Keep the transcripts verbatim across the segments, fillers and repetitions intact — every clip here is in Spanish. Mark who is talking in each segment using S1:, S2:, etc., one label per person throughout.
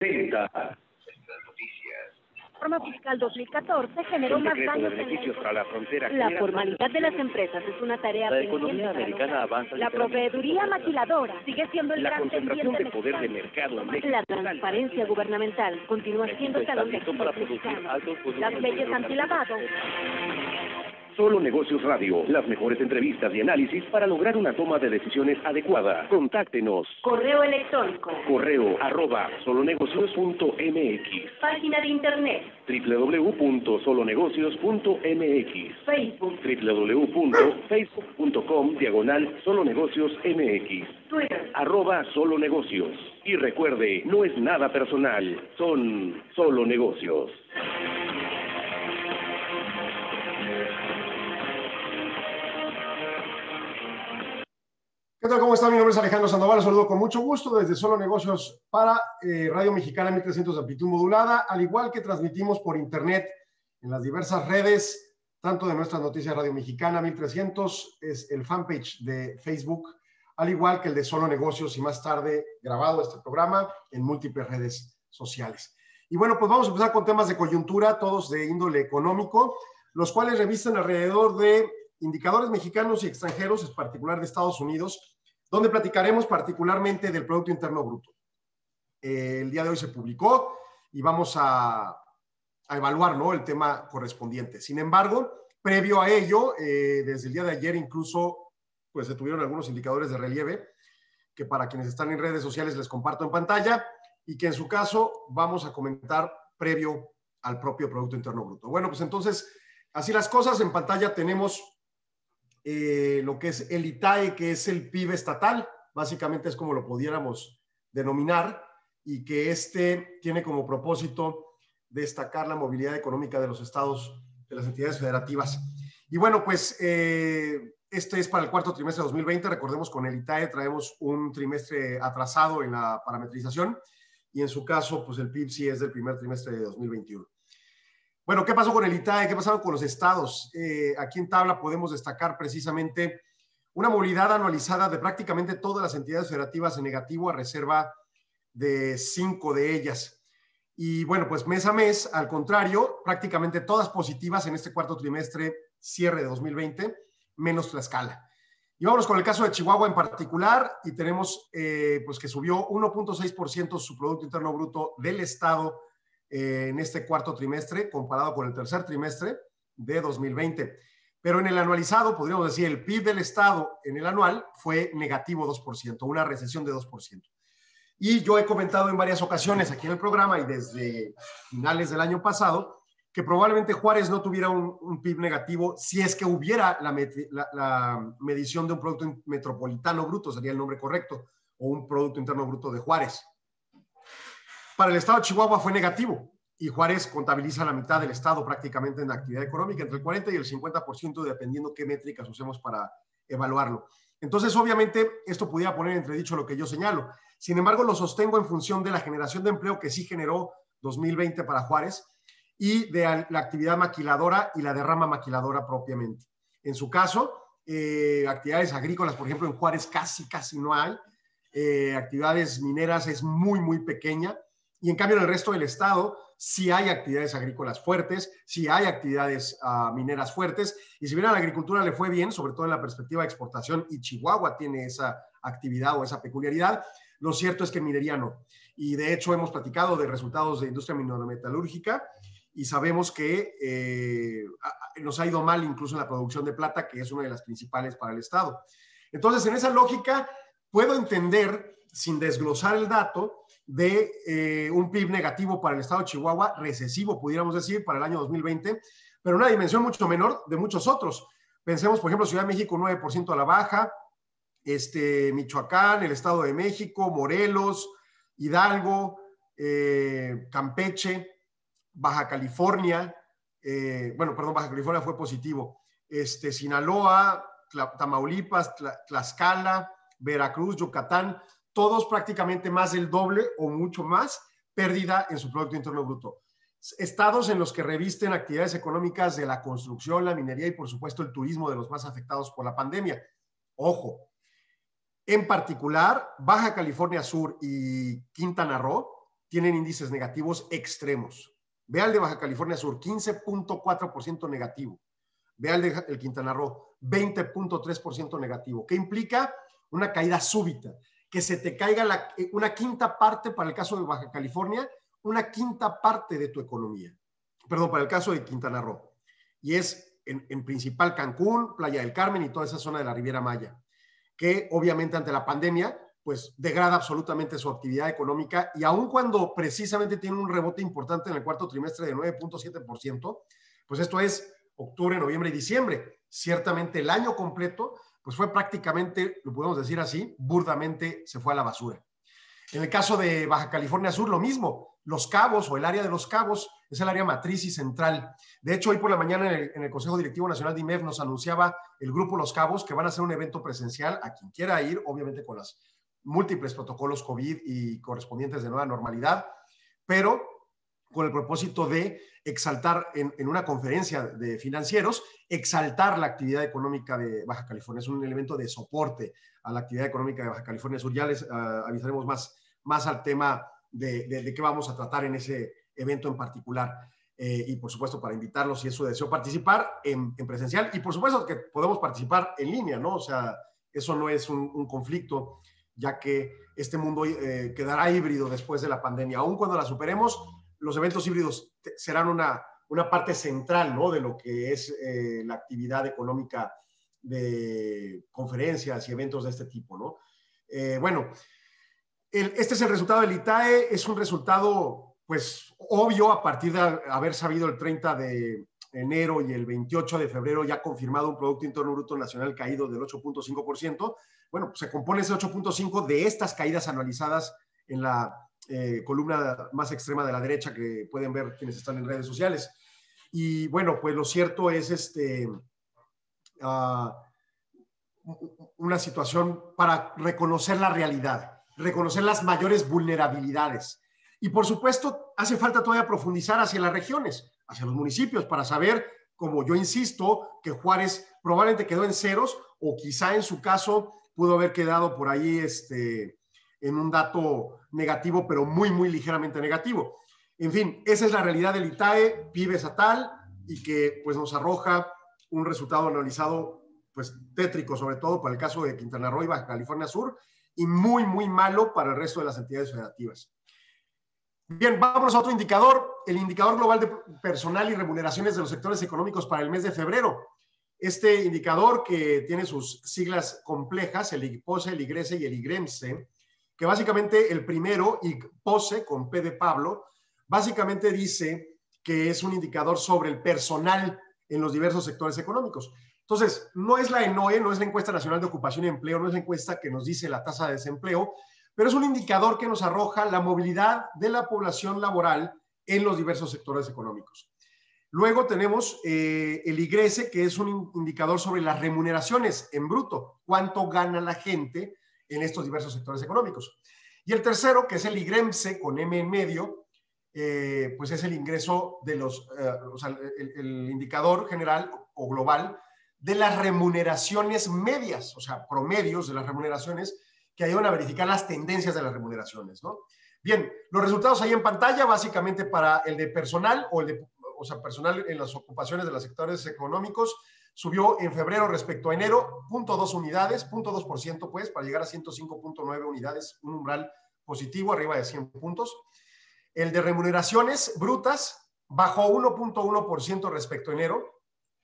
S1: presenta.
S2: La reforma fiscal dos mil catorce generó más daños
S1: de beneficios para la frontera.
S2: La formalidad de las empresas es una tarea
S1: La
S2: pendiente.
S1: economía americana avanza.
S2: La proveeduría maquiladora sigue siendo el
S1: La
S2: gran
S1: concentración
S2: pendiente
S1: de poder de mercado en México.
S2: La transparencia gubernamental continúa siendo el talón de
S1: México para
S2: Aquiles
S1: producir
S2: mexicano.
S1: altos volúmenes
S2: Las
S1: de
S2: leyes
S1: hidrocarburos.
S2: antilavado.
S1: Solo Negocios Radio, las mejores entrevistas y análisis para lograr una toma de decisiones adecuada. Contáctenos.
S2: Correo electrónico.
S1: Correo arroba solonegocios punto m x.
S2: Página de internet.
S1: w w w punto solonegocios punto m x.
S2: Facebook.
S1: w w w punto facebook punto com diagonal solonegocios m x.
S2: Twitter.
S1: Arroba Solo Negocios. Y recuerde, no es nada personal, son solo negocios.
S3: ¿Qué tal? ¿Cómo está? Mi nombre es Alejandro Sandoval, los saludo con mucho gusto desde Solo Negocios para eh, Radio Mexicana mil trescientos de amplitud modulada, al igual que transmitimos por internet en las diversas redes, tanto de nuestras noticias Radio Mexicana mil trescientos, es el fanpage de Facebook, al igual que el de Solo Negocios y más tarde grabado este programa en múltiples redes sociales. Y bueno, pues vamos a empezar con temas de coyuntura, todos de índole económico, los cuales revisten alrededor de indicadores mexicanos y extranjeros, en particular de Estados Unidos, donde platicaremos particularmente del Producto Interno Bruto. Eh, el día de hoy se publicó y vamos a, a evaluar, ¿no?, el tema correspondiente. Sin embargo, previo a ello, eh, desde el día de ayer incluso pues, se tuvieron algunos indicadores de relieve que para quienes están en redes sociales les comparto en pantalla y que en su caso vamos a comentar previo al propio Producto Interno Bruto. Bueno, pues entonces, así las cosas, en pantalla tenemos Eh, lo que es el I T A E, que es el P I B estatal, básicamente es como lo pudiéramos denominar, y que este tiene como propósito destacar la movilidad económica de los estados, de las entidades federativas. Y bueno, pues eh, este es para el cuarto trimestre de dos mil veinte, recordemos con el I T A E traemos un trimestre atrasado en la parametrización, y en su caso, pues el P I B sí es del primer trimestre de dos mil veintiuno. Bueno, ¿qué pasó con el I T A E? ¿Qué pasaron con los estados? Eh, aquí en tabla podemos destacar precisamente una movilidad anualizada de prácticamente todas las entidades federativas en negativo a reserva de cinco de ellas. Y bueno, pues mes a mes, al contrario, prácticamente todas positivas en este cuarto trimestre, cierre de dos mil veinte, menos Tlaxcala. Y vámonos con el caso de Chihuahua en particular, y tenemos eh, pues que subió uno punto seis por ciento su Producto Interno Bruto del estado en este cuarto trimestre comparado con el tercer trimestre de dos mil veinte. Pero en el anualizado, podríamos decir, el P I B del estado en el anual fue negativo dos por ciento, una recesión de dos por ciento. Y yo he comentado en varias ocasiones aquí en el programa y desde finales del año pasado que probablemente Juárez no tuviera un, un P I B negativo si es que hubiera la, la, la medición de un Producto Metropolitano Bruto, sería el nombre correcto, o un Producto Interno Bruto de Juárez. Para el estado de Chihuahua fue negativo y Juárez contabiliza la mitad del estado prácticamente en actividad económica, entre el cuarenta y el cincuenta por ciento, dependiendo qué métricas usemos para evaluarlo. Entonces, obviamente, esto pudiera poner en entredicho lo que yo señalo. Sin embargo, lo sostengo en función de la generación de empleo que sí generó dos mil veinte para Juárez y de la actividad maquiladora y la derrama maquiladora propiamente. En su caso, eh, actividades agrícolas, por ejemplo, en Juárez casi, casi no hay. Eh, actividades mineras es muy, muy pequeña. Y en cambio en el resto del estado sí hay actividades agrícolas fuertes, sí hay actividades uh, mineras fuertes, y si bien a la agricultura le fue bien, sobre todo en la perspectiva de exportación, y Chihuahua tiene esa actividad o esa peculiaridad, lo cierto es que minería no. Y de hecho hemos platicado de resultados de industria minerometalúrgica y sabemos que eh, nos ha ido mal incluso en la producción de plata, que es una de las principales para el estado. Entonces, en esa lógica, puedo entender, sin desglosar el dato, de eh, un P I B negativo para el estado de Chihuahua, recesivo, pudiéramos decir, para el año dos mil veinte, pero una dimensión mucho menor de muchos otros. Pensemos, por ejemplo, Ciudad de México, nueve por ciento a la baja, este, Michoacán, el Estado de México, Morelos, Hidalgo, eh, Campeche, Baja California, eh, bueno, perdón, Baja California fue positivo, este, Sinaloa, Tamaulipas, Tlaxcala, Veracruz, Yucatán, todos prácticamente más del doble o mucho más pérdida en su Producto Interno Bruto. Estados en los que revisten actividades económicas de la construcción, la minería y por supuesto el turismo, de los más afectados por la pandemia. Ojo, en particular, Baja California Sur y Quintana Roo tienen índices negativos extremos. Ve al de Baja California Sur, quince punto cuatro por ciento negativo. Ve al de el Quintana Roo, veinte punto tres por ciento negativo. ¿Qué implica? Una caída súbita. Que se te caiga la, una quinta parte para el caso de Baja California, una quinta parte de tu economía. Perdón, para el caso de Quintana Roo. Y es en, en principal Cancún, Playa del Carmen y toda esa zona de la Riviera Maya, que obviamente ante la pandemia, pues degrada absolutamente su actividad económica y aun cuando precisamente tiene un rebote importante en el cuarto trimestre de nueve punto siete por ciento, pues esto es octubre, noviembre y diciembre. Ciertamente el año completo, pues fue prácticamente, lo podemos decir así, burdamente se fue a la basura. En el caso de Baja California Sur, lo mismo. Los Cabos o el área de Los Cabos es el área matriz y central. De hecho, hoy por la mañana en el, en el Consejo Directivo Nacional de I M E F nos anunciaba el Grupo Los Cabos que van a hacer un evento presencial a quien quiera ir, obviamente con los múltiples protocolos COVID y correspondientes de nueva normalidad, pero con el propósito de exaltar en, en una conferencia de financieros, exaltar la actividad económica de Baja California. Es un elemento de soporte a la actividad económica de Baja California Sur. Ya les uh, avisaremos más, más al tema de, de, de qué vamos a tratar en ese evento en particular. Eh, y por supuesto para invitarlos, si es su deseo, participar en, en presencial. Y por supuesto que podemos participar en línea, ¿no? O sea, eso no es un, un conflicto, ya que este mundo eh, quedará híbrido después de la pandemia. Aún cuando la superemos, los eventos híbridos serán una, una parte central, ¿no?, de lo que es eh, la actividad económica de conferencias y eventos de este tipo, ¿no? Eh, bueno, el, este es el resultado del I T A E. Es un resultado, pues, obvio a partir de haber sabido el treinta de enero y el veintiocho de febrero ya confirmado un Producto Interno Bruto Nacional caído del ocho punto cinco por ciento. Bueno, pues se compone ese ocho punto cinco de estas caídas anualizadas en la eh, columna más extrema de la derecha que pueden ver quienes están en redes sociales. Y bueno, pues lo cierto es este, uh, una situación para reconocer la realidad, reconocer las mayores vulnerabilidades. Y por supuesto, hace falta todavía profundizar hacia las regiones, hacia los municipios, para saber, como yo insisto, que Juárez probablemente quedó en ceros o quizá en su caso pudo haber quedado por ahí este, en un dato negativo, pero muy, muy ligeramente negativo. En fin, esa es la realidad del I T A E, P I B estatal, y que pues nos arroja un resultado anualizado pues tétrico, sobre todo para el caso de Quintana Roo y Baja California Sur, y muy, muy malo para el resto de las entidades federativas. Bien, vamos a otro indicador, el indicador global de personal y remuneraciones de los sectores económicos para el mes de febrero. Este indicador, que tiene sus siglas complejas, el IGPOSE, el IGRESE y el IGREMSE, que básicamente el primero, IGPOSE, con P de Pablo, básicamente dice que es un indicador sobre el personal en los diversos sectores económicos. Entonces, no es la ENOE, no es la Encuesta Nacional de Ocupación y Empleo, no es la encuesta que nos dice la tasa de desempleo, pero es un indicador que nos arroja la movilidad de la población laboral en los diversos sectores económicos. Luego tenemos eh, el IGRESE, que es un indicador sobre las remuneraciones en bruto, cuánto gana la gente en estos diversos sectores económicos. Y el tercero, que es el IGREMSE, con M en medio, eh, pues es el ingreso de los, eh, o sea, el, el indicador general o global de las remuneraciones medias, o sea, promedios de las remuneraciones, que ayudan a verificar las tendencias de las remuneraciones, ¿no? Bien, los resultados ahí en pantalla, básicamente para el de personal, o el de, o sea, personal en las ocupaciones de los sectores económicos, subió en febrero respecto a enero, cero punto dos unidades, cero punto dos por ciento, pues, para llegar a ciento cinco punto nueve unidades, un umbral positivo, arriba de cien puntos. El de remuneraciones brutas bajó uno punto uno por ciento respecto a enero,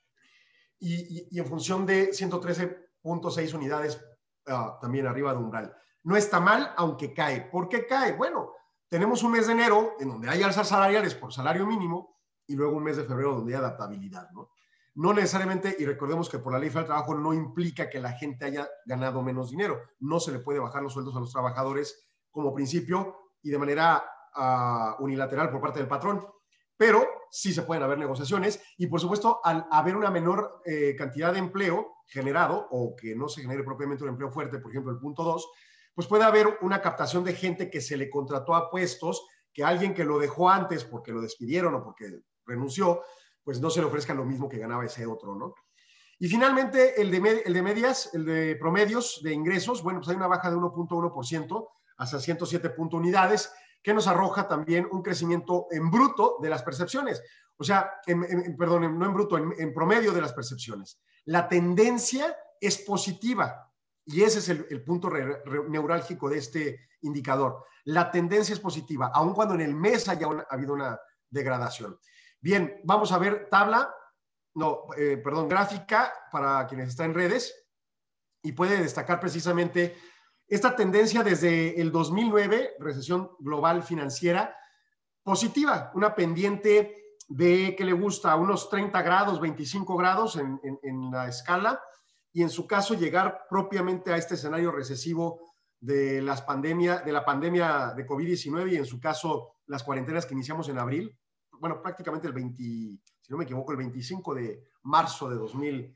S3: y, y, y en función de ciento trece punto seis unidades, Uh, también arriba de umbral. No está mal, aunque cae. ¿Por qué cae? Bueno, tenemos un mes de enero en donde hay alzas salariales por salario mínimo y luego un mes de febrero donde hay adaptabilidad, ¿no? No necesariamente, y recordemos que por la ley federal del trabajo no implica que la gente haya ganado menos dinero. No se le puede bajar los sueldos a los trabajadores como principio y de manera uh, unilateral por parte del patrón, pero sí se pueden haber negociaciones y, por supuesto, al haber una menor eh, cantidad de empleo generado o que no se genere propiamente un empleo fuerte, por ejemplo, el punto dos, pues puede haber una captación de gente que se le contrató a puestos que alguien que lo dejó antes porque lo despidieron o porque renunció, pues no se le ofrezca lo mismo que ganaba ese otro, ¿no? Y finalmente, el de, med el de medias, el de promedios de ingresos, bueno, pues hay una baja de uno punto uno por ciento hasta ciento siete punto unidades, que nos arroja también un crecimiento en bruto de las percepciones. O sea, en, en, perdón, no en bruto, en, en promedio de las percepciones. La tendencia es positiva y ese es el, el punto re, re, neurálgico de este indicador. La tendencia es positiva, aun cuando en el mes haya una, ha habido una degradación. Bien, vamos a ver tabla, no, eh, perdón, gráfica para quienes están en redes y puede destacar precisamente esta tendencia desde el dos mil nueve, recesión global financiera, positiva, una pendiente de que le gusta unos treinta grados, veinticinco grados en, en, en la escala, y en su caso llegar propiamente a este escenario recesivo de, las pandemia, de la pandemia de COVID diecinueve y en su caso las cuarentenas que iniciamos en abril, bueno, prácticamente el veinte, si no me equivoco, el veinticinco de marzo de dos mil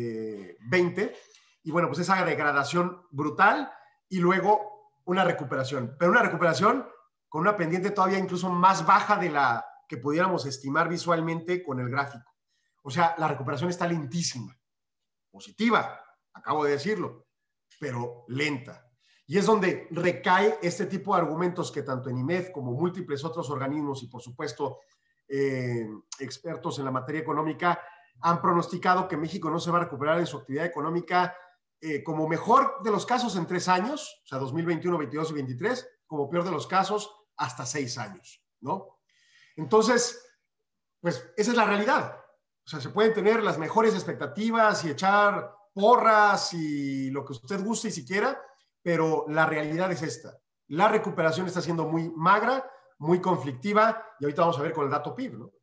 S3: veinte, y bueno, pues esa degradación brutal y luego una recuperación, pero una recuperación con una pendiente todavía incluso más baja de la que pudiéramos estimar visualmente con el gráfico. O sea, la recuperación está lentísima, positiva, acabo de decirlo, pero lenta. Y es donde recae este tipo de argumentos que tanto en I M E F como múltiples otros organismos y por supuesto eh, expertos en la materia económica han pronosticado que México no se va a recuperar en su actividad económica eh, como mejor de los casos en tres años, o sea, dos mil veintiuno, veintidós y veintitrés, como peor de los casos hasta seis años, ¿no? Entonces, pues esa es la realidad. O sea, se pueden tener las mejores expectativas y echar porras y lo que usted guste y si quiera, pero la realidad es esta. La recuperación está siendo muy magra, muy conflictiva y ahorita vamos a ver con el dato P I B, ¿no?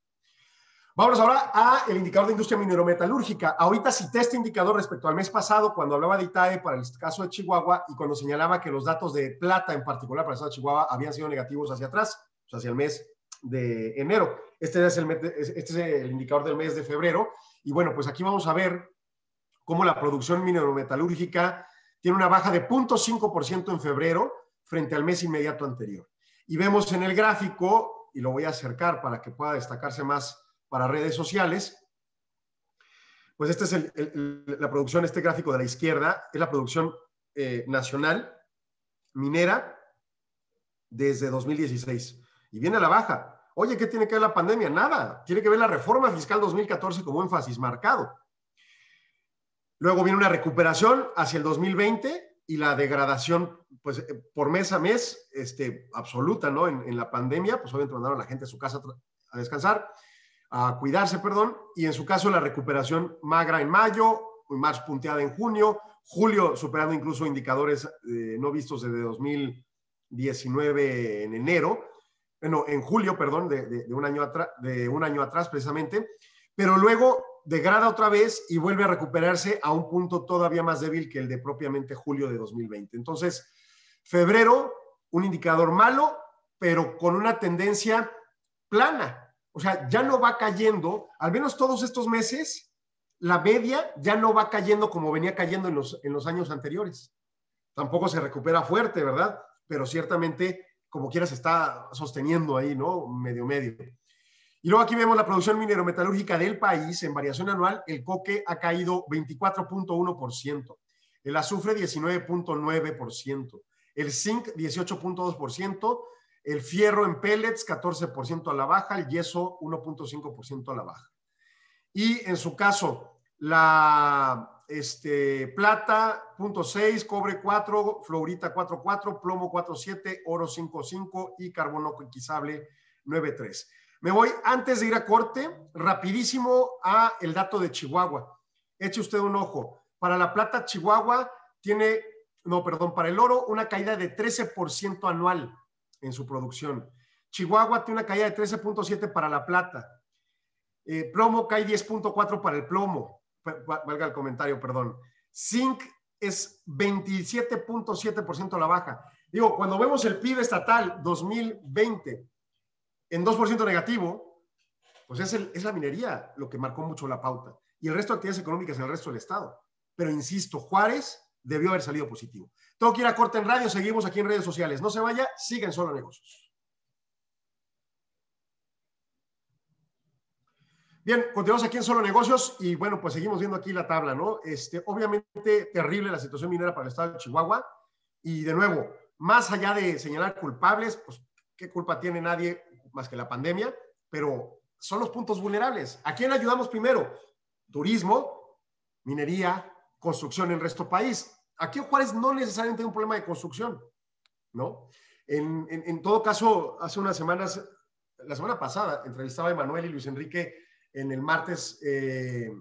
S3: Vámonos ahora a el indicador de industria minerometalúrgica. Ahorita cité este indicador respecto al mes pasado cuando hablaba de I T A E para el caso de Chihuahua y cuando señalaba que los datos de plata en particular para el estado de Chihuahua habían sido negativos hacia atrás, o sea, hacia el mes de enero. Este es, el, este es el indicador del mes de febrero. Y bueno, pues aquí vamos a ver cómo la producción minerometalúrgica tiene una baja de cero punto cinco por ciento en febrero frente al mes inmediato anterior. Y vemos en el gráfico, y lo voy a acercar para que pueda destacarse más para redes sociales, pues esta es el, el, la producción, este gráfico de la izquierda, es la producción eh, nacional minera desde dos mil dieciséis. Y viene a la baja. Oye, ¿qué tiene que ver la pandemia? Nada. Tiene que ver la reforma fiscal dos mil catorce como énfasis marcado. Luego viene una recuperación hacia el dos mil veinte y la degradación, pues, por mes a mes, este, absoluta, ¿no? En, en la pandemia, pues obviamente mandaron a la gente a su casa a descansar, a cuidarse, perdón, y en su caso la recuperación magra en mayo, más punteada en junio, julio superando incluso indicadores eh, no vistos desde dos mil diecinueve en enero, bueno, en julio, perdón, de, de, de, un año atrás, de un año atrás precisamente, pero luego degrada otra vez y vuelve a recuperarse a un punto todavía más débil que el de propiamente julio de dos mil veinte. Entonces, febrero, un indicador malo, pero con una tendencia plana. O sea, ya no va cayendo, al menos todos estos meses, la media ya no va cayendo como venía cayendo en los, en los años anteriores. Tampoco se recupera fuerte, ¿verdad? Pero ciertamente, como quiera, se está sosteniendo ahí, ¿no? Medio, medio. Y luego aquí vemos la producción minerometalúrgica del país en variación anual. El coque ha caído veinticuatro punto uno por ciento, el azufre diecinueve punto nueve por ciento, el zinc dieciocho punto dos por ciento, el fierro en pellets catorce por ciento a la baja, el yeso uno punto cinco por ciento a la baja. Y en su caso, la este, plata punto seis, cobre cuatro, fluorita cuatro punto cuatro, plomo cuatro punto siete, oro cinco punto cinco y carbono coinquisable nueve punto tres. Me voy, antes de ir a corte, rapidísimo a el dato de Chihuahua. Eche usted un ojo. Para la plata, Chihuahua tiene, no, perdón, para el oro, una caída de trece por ciento anual en su producción. Chihuahua tiene una caída de trece punto siete para la plata. Eh, plomo cae diez punto cuatro para el plomo. Valga el comentario, perdón. Zinc es veintisiete punto siete por ciento a la baja. Digo, cuando vemos el P I B estatal dos mil veinte en dos por ciento negativo, pues es, el, es la minería lo que marcó mucho la pauta. Y el resto de actividades económicas en el resto del estado. Pero insisto, Juárez debió haber salido positivo. Tengo que ir a corte en radio, seguimos aquí en redes sociales. No se vaya, sigan Solo Negocios. Bien, continuamos aquí en Solo Negocios y bueno, pues seguimos viendo aquí la tabla, ¿no? Este, obviamente terrible la situación minera para el estado de Chihuahua y de nuevo, más allá de señalar culpables, pues ¿qué culpa tiene nadie más que la pandemia? Pero son los puntos vulnerables. ¿A quién ayudamos primero? Turismo, minería, construcción en el resto del país. Aquí en Juárez no necesariamente hay un problema de construcción, ¿no? En, en, en todo caso, hace unas semanas, la semana pasada, entrevistaba a Emanuel y Luis Enrique en el martes eh,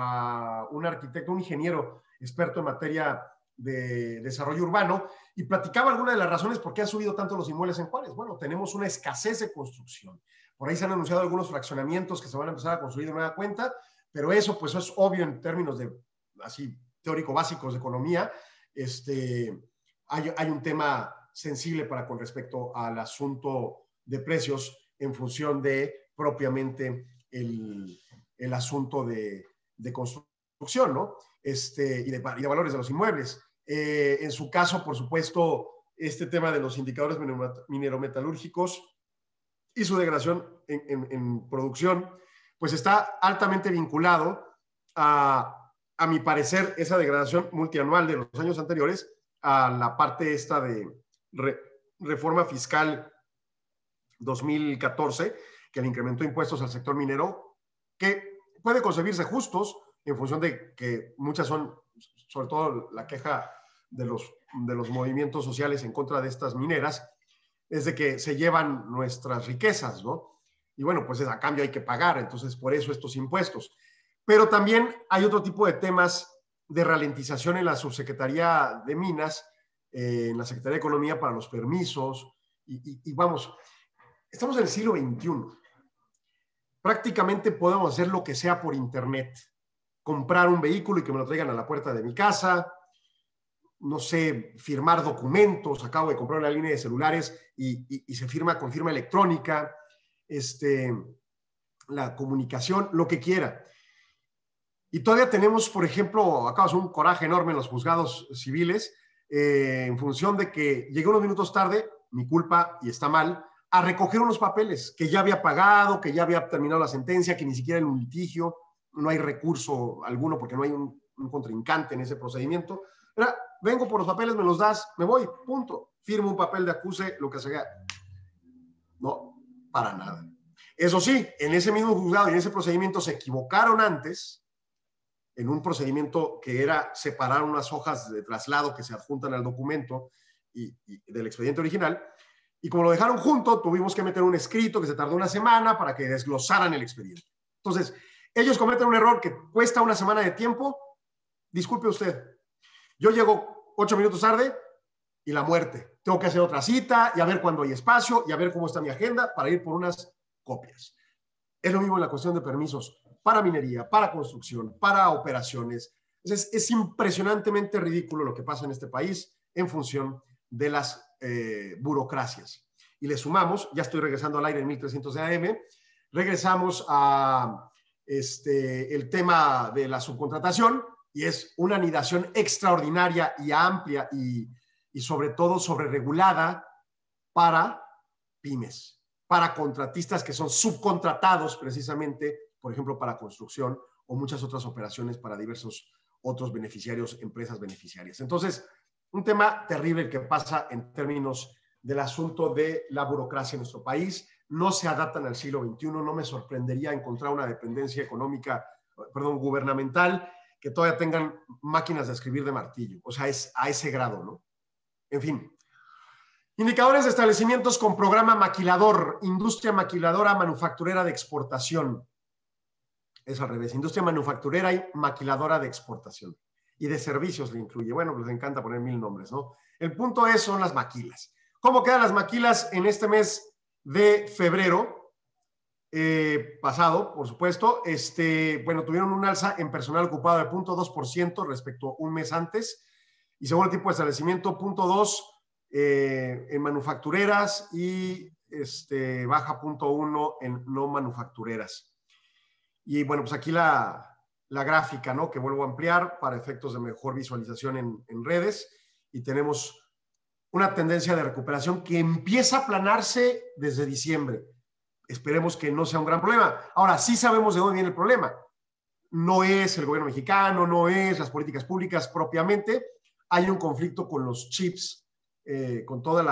S3: a un arquitecto, un ingeniero experto en materia de desarrollo urbano, y platicaba algunas de las razones por qué han subido tanto los inmuebles en Juárez. Bueno, tenemos una escasez de construcción. Por ahí se han anunciado algunos fraccionamientos que se van a empezar a construir de nueva cuenta, pero eso pues es obvio en términos de, así, teórico básicos de economía. Este, hay, hay un tema sensible para con respecto al asunto de precios en función de propiamente el, el asunto de, de construcción, ¿no? Este, y, de, y de valores de los inmuebles. Eh, en su caso, por supuesto, este tema de los indicadores minerometalúrgicos y su degradación en, en, en producción, pues está altamente vinculado a, a mi parecer, esa degradación multianual de los años anteriores a la parte esta de re, reforma fiscal dos mil catorce, que le incrementó impuestos al sector minero, que puede concebirse justos en función de que muchas son, sobre todo la queja de los, de los movimientos sociales en contra de estas mineras, es de que se llevan nuestras riquezas, ¿no? Y bueno, pues a cambio hay que pagar, entonces por eso estos impuestos. Pero también hay otro tipo de temas de ralentización en la Subsecretaría de Minas, eh, en la Secretaría de Economía para los permisos, y, y, y vamos, estamos en el siglo veintiuno. Prácticamente podemos hacer lo que sea por internet. Comprar un vehículo y que me lo traigan a la puerta de mi casa, no sé, firmar documentos, acabo de comprar una línea de celulares y, y, y se firma con firma electrónica, este, la comunicación, lo que quiera. Y todavía tenemos, por ejemplo, acabamos un coraje enorme en los juzgados civiles, eh, en función de que llegué unos minutos tarde, mi culpa y está mal, a recoger unos papeles que ya había pagado, que ya había terminado la sentencia, que ni siquiera en un litigio, no hay recurso alguno porque no hay un, un contrincante en ese procedimiento. Era, vengo por los papeles, me los das, me voy, punto. Firmo un papel de acuse, lo que sea. No, para nada. Eso sí, en ese mismo juzgado y en ese procedimiento se equivocaron antes, en un procedimiento que era separar unas hojas de traslado que se adjuntan al documento y, y del expediente original, y como lo dejaron junto, tuvimos que meter un escrito que se tardó una semana para que desglosaran el expediente. Entonces, ellos cometen un error que cuesta una semana de tiempo. Disculpe usted, yo llego ocho minutos tarde y la muerte. Tengo que hacer otra cita y a ver cuándo hay espacio y a ver cómo está mi agenda para ir por unas copias. Es lo mismo en la cuestión de permisos para minería, para construcción, para operaciones. Entonces, es impresionantemente ridículo lo que pasa en este país en función de las eh, burocracias. Y le sumamos, ya estoy regresando al aire en mil trescientos de A M, regresamos a este, el tema de la subcontratación, y es una anidación extraordinaria y amplia y, y sobre todo sobreregulada para pymes, para contratistas que son subcontratados precisamente, por ejemplo, para construcción o muchas otras operaciones para diversos otros beneficiarios, empresas beneficiarias. Entonces, un tema terrible el que pasa en términos del asunto de la burocracia en nuestro país. No se adaptan al siglo veintiuno. No me sorprendería encontrar una dependencia económica, perdón, gubernamental, que todavía tengan máquinas de escribir de martillo. O sea, es a ese grado, ¿no? En fin. Indicadores de establecimientos con programa maquilador. Industria maquiladora manufacturera de exportación. Es al revés. Industria manufacturera y maquiladora de exportación. Y de servicios le incluye. Bueno, les encanta poner mil nombres, ¿no? El punto es, son las maquilas. ¿Cómo quedan las maquilas en este mes de febrero? Eh, pasado, por supuesto. Este, bueno, tuvieron un alza en personal ocupado de cero punto dos por ciento respecto a un mes antes. Y segundo tipo de establecimiento, cero punto dos eh, en manufactureras y este, baja cero punto uno en no manufactureras. Y bueno, pues aquí la... la gráfica, ¿no? Que vuelvo a ampliar para efectos de mejor visualización en, en redes, y tenemos una tendencia de recuperación que empieza a aplanarse desde diciembre. Esperemos que no sea un gran problema. Ahora, sí sabemos de dónde viene el problema. No es el gobierno mexicano, no es las políticas públicas propiamente. Hay un conflicto con los chips, eh, con toda la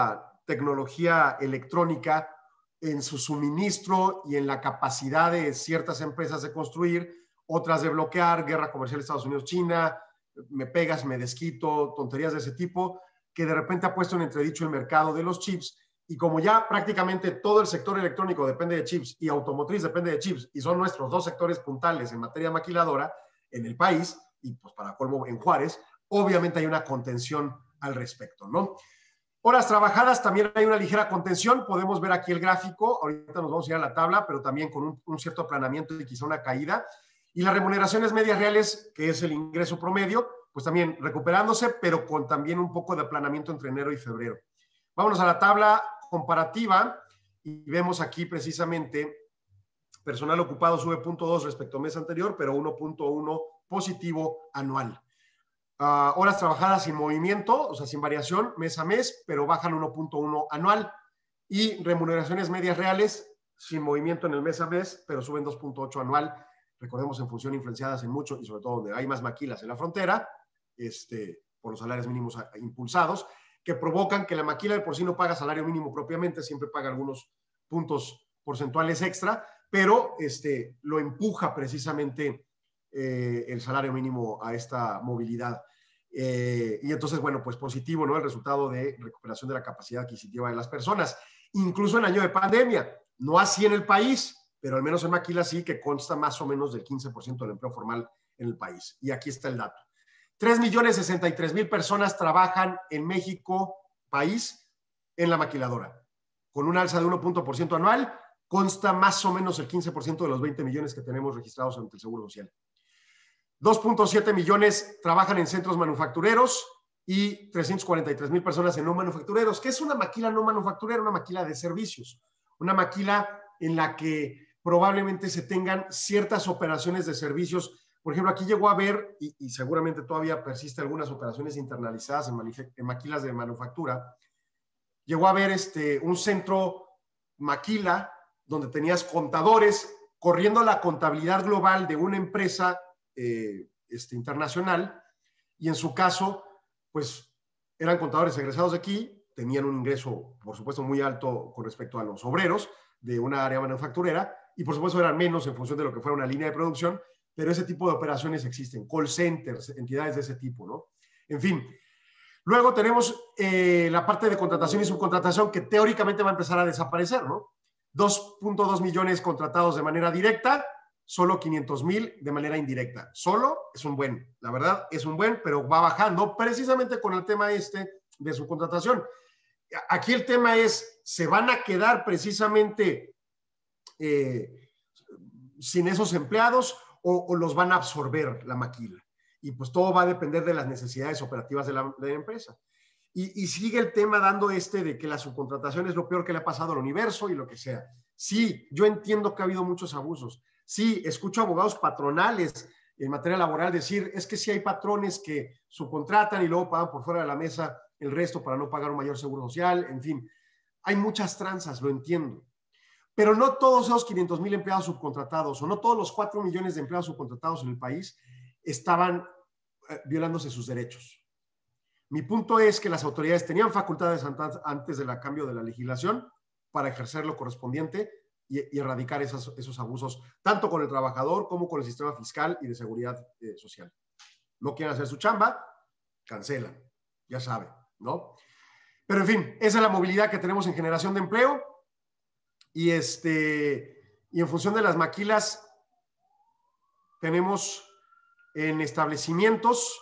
S3: tecnología electrónica en su suministro y en la capacidad de ciertas empresas de construir, otras de bloquear, guerra comercial Estados Unidos-China, me pegas, me desquito, tonterías de ese tipo, que de repente ha puesto en entredicho el mercado de los chips. Y como ya prácticamente todo el sector electrónico depende de chips y automotriz depende de chips, y son nuestros dos sectores puntales en materia maquiladora en el país, y pues para colmo en Juárez, obviamente hay una contención al respecto, ¿no? Horas trabajadas, también hay una ligera contención. Podemos ver aquí el gráfico. Ahorita nos vamos a ir a la tabla, pero también con un, un cierto aplanamiento y quizá una caída. Y las remuneraciones medias reales, que es el ingreso promedio, pues también recuperándose, pero con también un poco de aplanamiento entre enero y febrero. Vámonos a la tabla comparativa y vemos aquí precisamente personal ocupado sube cero punto dos respecto al mes anterior, pero uno punto uno positivo anual. Uh, horas trabajadas sin movimiento, o sea, sin variación, mes a mes, pero bajan uno punto uno anual. Y remuneraciones medias reales, sin movimiento en el mes a mes, pero suben dos punto ocho anual. Recordemos, en función influenciadas en mucho, y sobre todo donde hay más maquilas en la frontera, este, por los salarios mínimos a, a impulsados, que provocan que la maquila de por sí no paga salario mínimo propiamente, siempre paga algunos puntos porcentuales extra, pero este, lo empuja precisamente Eh, el salario mínimo a esta movilidad. Eh, y entonces, bueno, pues positivo, ¿no? El resultado de recuperación de la capacidad adquisitiva de las personas, incluso en año de pandemia. No así en el país, pero al menos en Maquila sí, que consta más o menos del quince por ciento del empleo formal en el país. Y aquí está el dato. tres millones sesenta y tres mil personas trabajan en México, país, en la maquiladora. Con un alza de uno punto por ciento anual, consta más o menos el quince por ciento de los veinte millones que tenemos registrados ante el Seguro Social. dos punto siete millones trabajan en centros manufactureros y trescientos cuarenta y tres mil personas en no manufactureros. ¿Qué es una maquila no manufacturera? Una maquila de servicios. Una maquila en la que probablemente se tengan ciertas operaciones de servicios. Por ejemplo, aquí llegó a haber, y, y seguramente todavía persiste algunas operaciones internalizadas en, en maquilas de manufactura, llegó a haber este, un centro maquila donde tenías contadores corriendo la contabilidad global de una empresa Eh, este, internacional, y en su caso, pues eran contadores egresados de aquí, tenían un ingreso, por supuesto, muy alto con respecto a los obreros de una área manufacturera, y por supuesto eran menos en función de lo que fuera una línea de producción, pero ese tipo de operaciones existen, call centers, entidades de ese tipo, ¿no? En fin. Luego tenemos eh, la parte de contratación y subcontratación, que teóricamente va a empezar a desaparecer, ¿no? dos punto dos millones contratados de manera directa, solo quinientos mil de manera indirecta. Solo es un buen, la verdad es un buen, pero va bajando precisamente con el tema este de su contratación. Aquí el tema es, ¿se van a quedar precisamente eh, sin esos empleados o, o los van a absorber la maquila? Y pues todo va a depender de las necesidades operativas de la, de la empresa. Y, y sigue el tema dando este de que la subcontratación es lo peor que le ha pasado al universo y lo que sea. Sí, yo entiendo que ha habido muchos abusos. Sí, escucho abogados patronales en materia laboral decir, es que sí hay patrones que subcontratan y luego pagan por fuera de la mesa el resto para no pagar un mayor seguro social, en fin. Hay muchas tranzas, lo entiendo. Pero no todos esos quinientos mil empleados subcontratados o no todos los cuatro millones de empleados subcontratados en el país estaban eh, violándose sus derechos. Mi punto es que las autoridades tenían facultades antes del cambio de la legislación para ejercer lo correspondiente y, y erradicar esos, esos abusos, tanto con el trabajador como con el sistema fiscal y de seguridad eh, social. No quieren hacer su chamba, cancelan, ya saben, ¿no? Pero en fin, esa es la movilidad que tenemos en generación de empleo y, este, y en función de las maquilas tenemos en establecimientos,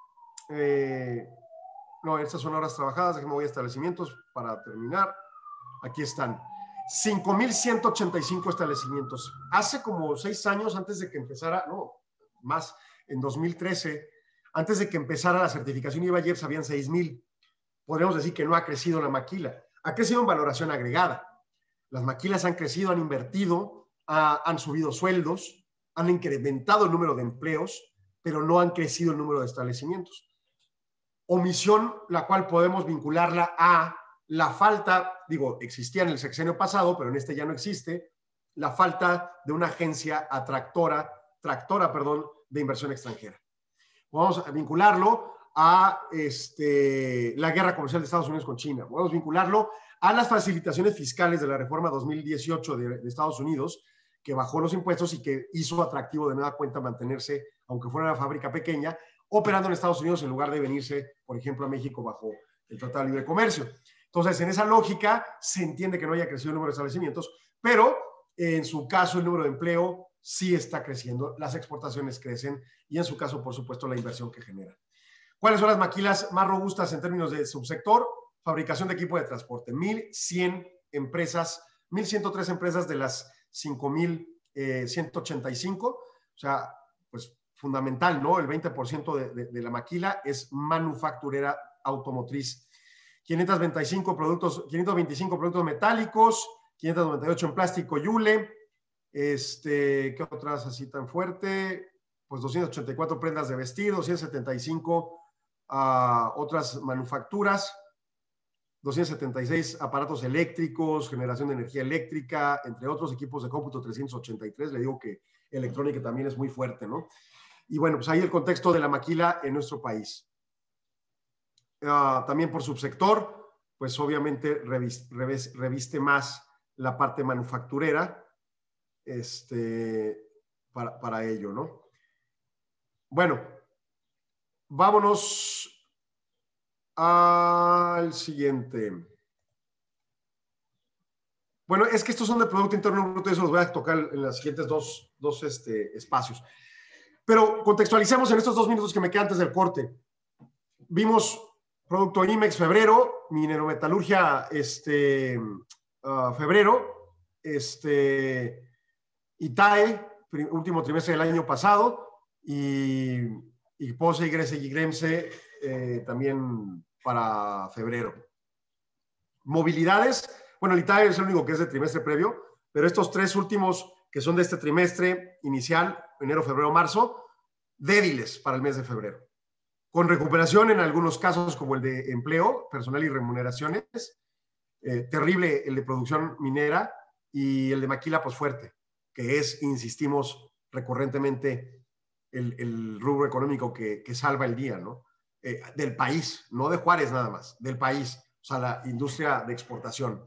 S3: eh, no, estas son horas trabajadas, déjenme voy a establecimientos para terminar. Aquí están. cinco mil ciento ochenta y cinco establecimientos. Hace como seis años, antes de que empezara, no, más, en dos mil trece, antes de que empezara la certificación I V A J E P S, habían seis mil. Podríamos decir que no ha crecido la maquila. Ha crecido en valoración agregada. Las maquilas han crecido, han invertido, ha, han subido sueldos, han incrementado el número de empleos, pero no han crecido el número de establecimientos. Omisión, la cual podemos vincularla a la falta, digo, existía en el sexenio pasado, pero en este ya no existe, la falta de una agencia atractora, tractora, perdón, de inversión extranjera. Vamos a vincularlo a este, la guerra comercial de Estados Unidos con China. Podemos vincularlo a las facilitaciones fiscales de la reforma dos mil dieciocho de, de Estados Unidos, que bajó los impuestos y que hizo atractivo de nueva cuenta mantenerse, aunque fuera una fábrica pequeña, operando en Estados Unidos en lugar de venirse, por ejemplo, a México bajo el Tratado de Libre Comercio. Entonces, en esa lógica, se entiende que no haya crecido el número de establecimientos, pero en su caso el número de empleo sí está creciendo, las exportaciones crecen y en su caso, por supuesto, la inversión que genera. ¿Cuáles son las maquilas más robustas en términos de subsector? Fabricación de equipo de transporte. mil cien empresas, mil ciento tres empresas de las cinco mil ciento ochenta y cinco. O sea, pues fundamental, ¿no? El veinte por ciento de, de, de la maquila es manufacturera automotriz. quinientos veinticinco productos, quinientos veinticinco productos metálicos, quinientos noventa y ocho en plástico y hule. Este, ¿qué otras así tan fuerte? Pues doscientas ochenta y cuatro prendas de vestir, doscientas setenta y cinco uh, otras manufacturas, doscientos setenta y seis aparatos eléctricos, generación de energía eléctrica, entre otros equipos de cómputo, trescientos ochenta y tres. Le digo que electrónica también es muy fuerte, ¿no? Y bueno, pues ahí el contexto de la maquila en nuestro país. Uh, también por subsector, pues obviamente reviste, reviste, reviste más la parte manufacturera este, para, para ello, ¿no? Bueno, vámonos al siguiente. Bueno, es que estos son de Producto Interno Bruto y eso los voy a tocar en los siguientes dos, dos este, espacios. Pero contextualicemos en estos dos minutos que me quedan antes del corte. Vimos Producto IMEX febrero, Minerometalurgia este, uh, febrero, este, ITAE, último trimestre del año pasado, y, y POSE, IGRESE y IGREMSE eh, también para febrero. Movilidades, bueno, el ITAE es el único que es de trimestre previo, pero estos tres últimos que son de este trimestre inicial, enero, febrero, marzo, débiles para el mes de febrero. Con recuperación en algunos casos como el de empleo, personal y remuneraciones, eh, terrible el de producción minera y el de maquila pues fuerte, que es, insistimos recurrentemente, el, el rubro económico que, que salva el día, ¿no? Eh, del país, no de Juárez nada más, del país, o sea, la industria de exportación.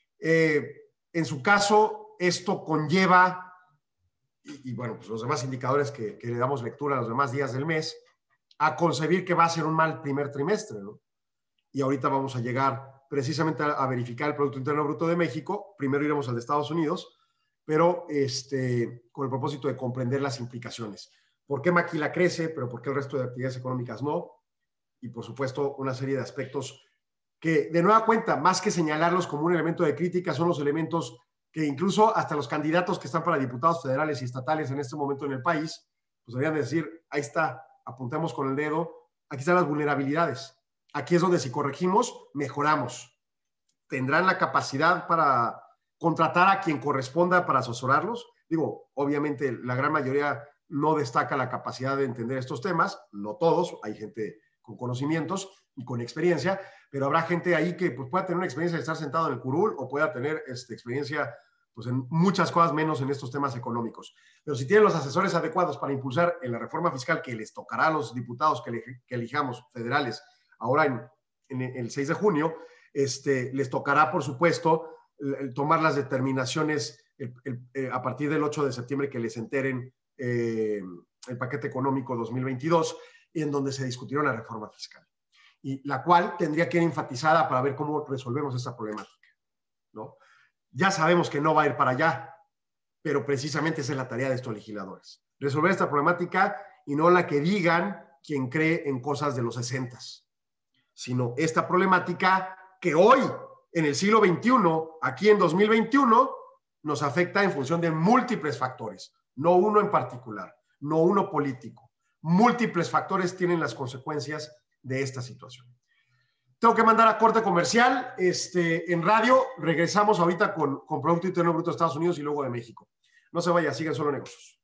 S3: Eh, en su caso, esto conlleva, y, y bueno, pues los demás indicadores que, que le damos lectura a los demás días del mes, a concebir que va a ser un mal primer trimestre, ¿no? Y ahorita vamos a llegar precisamente a, a verificar el Producto Interno Bruto de México. Primero iremos al de Estados Unidos, pero este, con el propósito de comprender las implicaciones. ¿Por qué maquila crece, pero por qué el resto de actividades económicas no? Y por supuesto, una serie de aspectos que, de nueva cuenta, más que señalarlos como un elemento de crítica, son los elementos que incluso hasta los candidatos que están para diputados federales y estatales en este momento en el país, pues deberían decir, ahí está, apuntamos con el dedo, aquí están las vulnerabilidades. Aquí es donde si corregimos, mejoramos. ¿Tendrán la capacidad para contratar a quien corresponda para asesorarlos? Digo, obviamente la gran mayoría no destaca la capacidad de entender estos temas, no todos, hay gente con conocimientos y con experiencia, pero habrá gente ahí que pues, pueda tener una experiencia de estar sentado en el curul o pueda tener este, experiencia pues, en muchas cosas menos en estos temas económicos. Pero si tienen los asesores adecuados para impulsar en la reforma fiscal que les tocará a los diputados que, que elijamos federales ahora en, en el seis de junio, este, les tocará, por supuesto, el, el tomar las determinaciones el, el, el, a partir del ocho de septiembre que les enteren eh, el paquete económico dos mil veintidós, en donde se discutirá una reforma fiscal, y la cual tendría que ir enfatizada para ver cómo resolvemos esta problemática, ¿no? Ya sabemos que no va a ir para allá, pero precisamente esa es la tarea de estos legisladores. Resolver esta problemática y no la que digan quien cree en cosas de los sesentas, sino esta problemática que hoy, en el siglo veintiuno, aquí en dos mil veintiuno, nos afecta en función de múltiples factores, no uno en particular, no uno político. Múltiples factores tienen las consecuencias de esta situación. Tengo que mandar a corte comercial. Este, en radio regresamos ahorita con, con Producto Interno Bruto de Estados Unidos y luego de México. No se vaya, sigan Solo Negocios.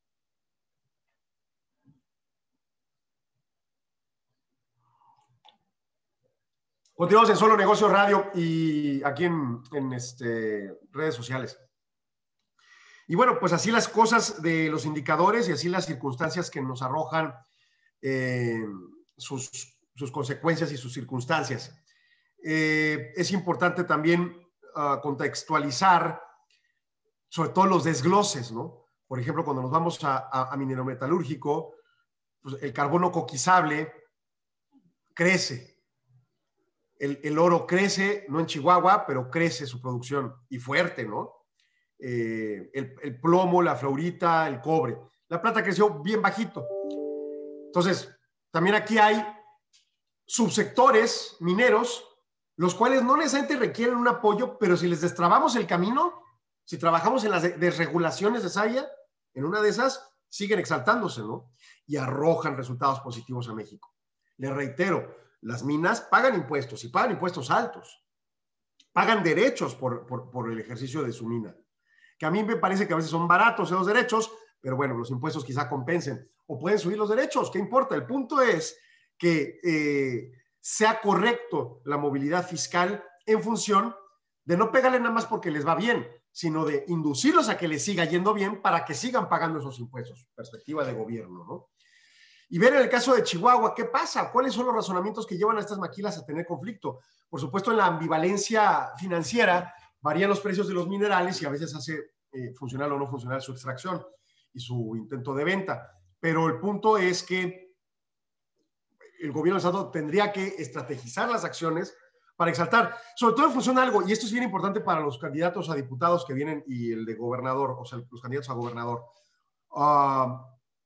S3: Continuamos en Solo Negocios Radio y aquí en, en este, redes sociales. Y bueno, pues así las cosas de los indicadores y así las circunstancias que nos arrojan eh, sus sus consecuencias y sus circunstancias. Eh, es importante también uh, contextualizar sobre todo los desgloses, ¿no? Por ejemplo, cuando nos vamos a, a, a minero metalúrgico, pues el carbono coquizable crece. El, el oro crece, no en Chihuahua, pero crece su producción y fuerte, ¿no? Eh, el, el plomo, la fluorita, el cobre. La plata creció bien bajito. Entonces, también aquí hay subsectores mineros, los cuales no necesariamente requieren un apoyo, pero si les destrabamos el camino, si trabajamos en las desregulaciones de Saya, en una de esas siguen exaltándose, ¿no? Y arrojan resultados positivos a México. Les reitero, las minas pagan impuestos y pagan impuestos altos. Pagan derechos por, por, por el ejercicio de su mina. Que a mí me parece que a veces son baratos esos derechos, pero bueno, los impuestos quizá compensen. O pueden subir los derechos, ¿qué importa? El punto es que eh, sea correcto la movilidad fiscal en función de no pegarle nada más porque les va bien, sino de inducirlos a que les siga yendo bien para que sigan pagando esos impuestos. Perspectiva de gobierno, ¿no? Y ver en el caso de Chihuahua, ¿qué pasa? ¿Cuáles son los razonamientos que llevan a estas maquilas a tener conflicto? Por supuesto, en la ambivalencia financiera varían los precios de los minerales y a veces hace eh, funcional o no funcional su extracción y su intento de venta. Pero el punto es que el gobierno del Estado tendría que estrategizar las acciones para exaltar, sobre todo en función de algo, y esto es bien importante para los candidatos a diputados que vienen y el de gobernador, o sea, los candidatos a gobernador. Uh,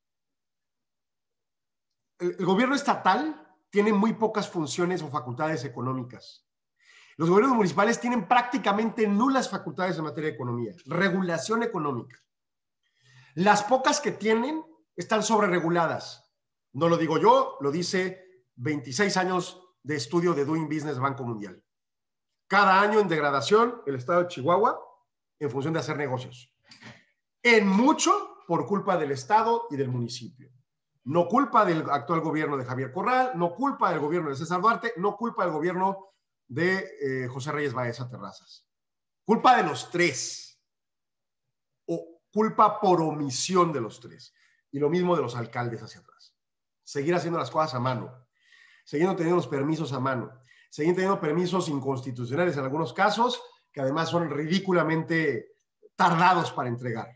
S3: el, el gobierno estatal tiene muy pocas funciones o facultades económicas. Los gobiernos municipales tienen prácticamente nulas facultades en materia de economía, regulación económica. Las pocas que tienen están sobrereguladas. No lo digo yo, lo dice veintiséis años de estudio de Doing Business Banco Mundial. Cada año en degradación el estado de Chihuahua en función de hacer negocios. En mucho por culpa del estado y del municipio. No culpa del actual gobierno de Javier Corral, no culpa del gobierno de César Duarte, no culpa del gobierno de eh, José Reyes Baeza Terrazas. Culpa de los tres. O culpa por omisión de los tres. Y lo mismo de los alcaldes hacia atrás. Seguir haciendo las cosas a mano. Seguir teniendo los permisos a mano. Seguir teniendo permisos inconstitucionales en algunos casos, que además son ridículamente tardados para entregar.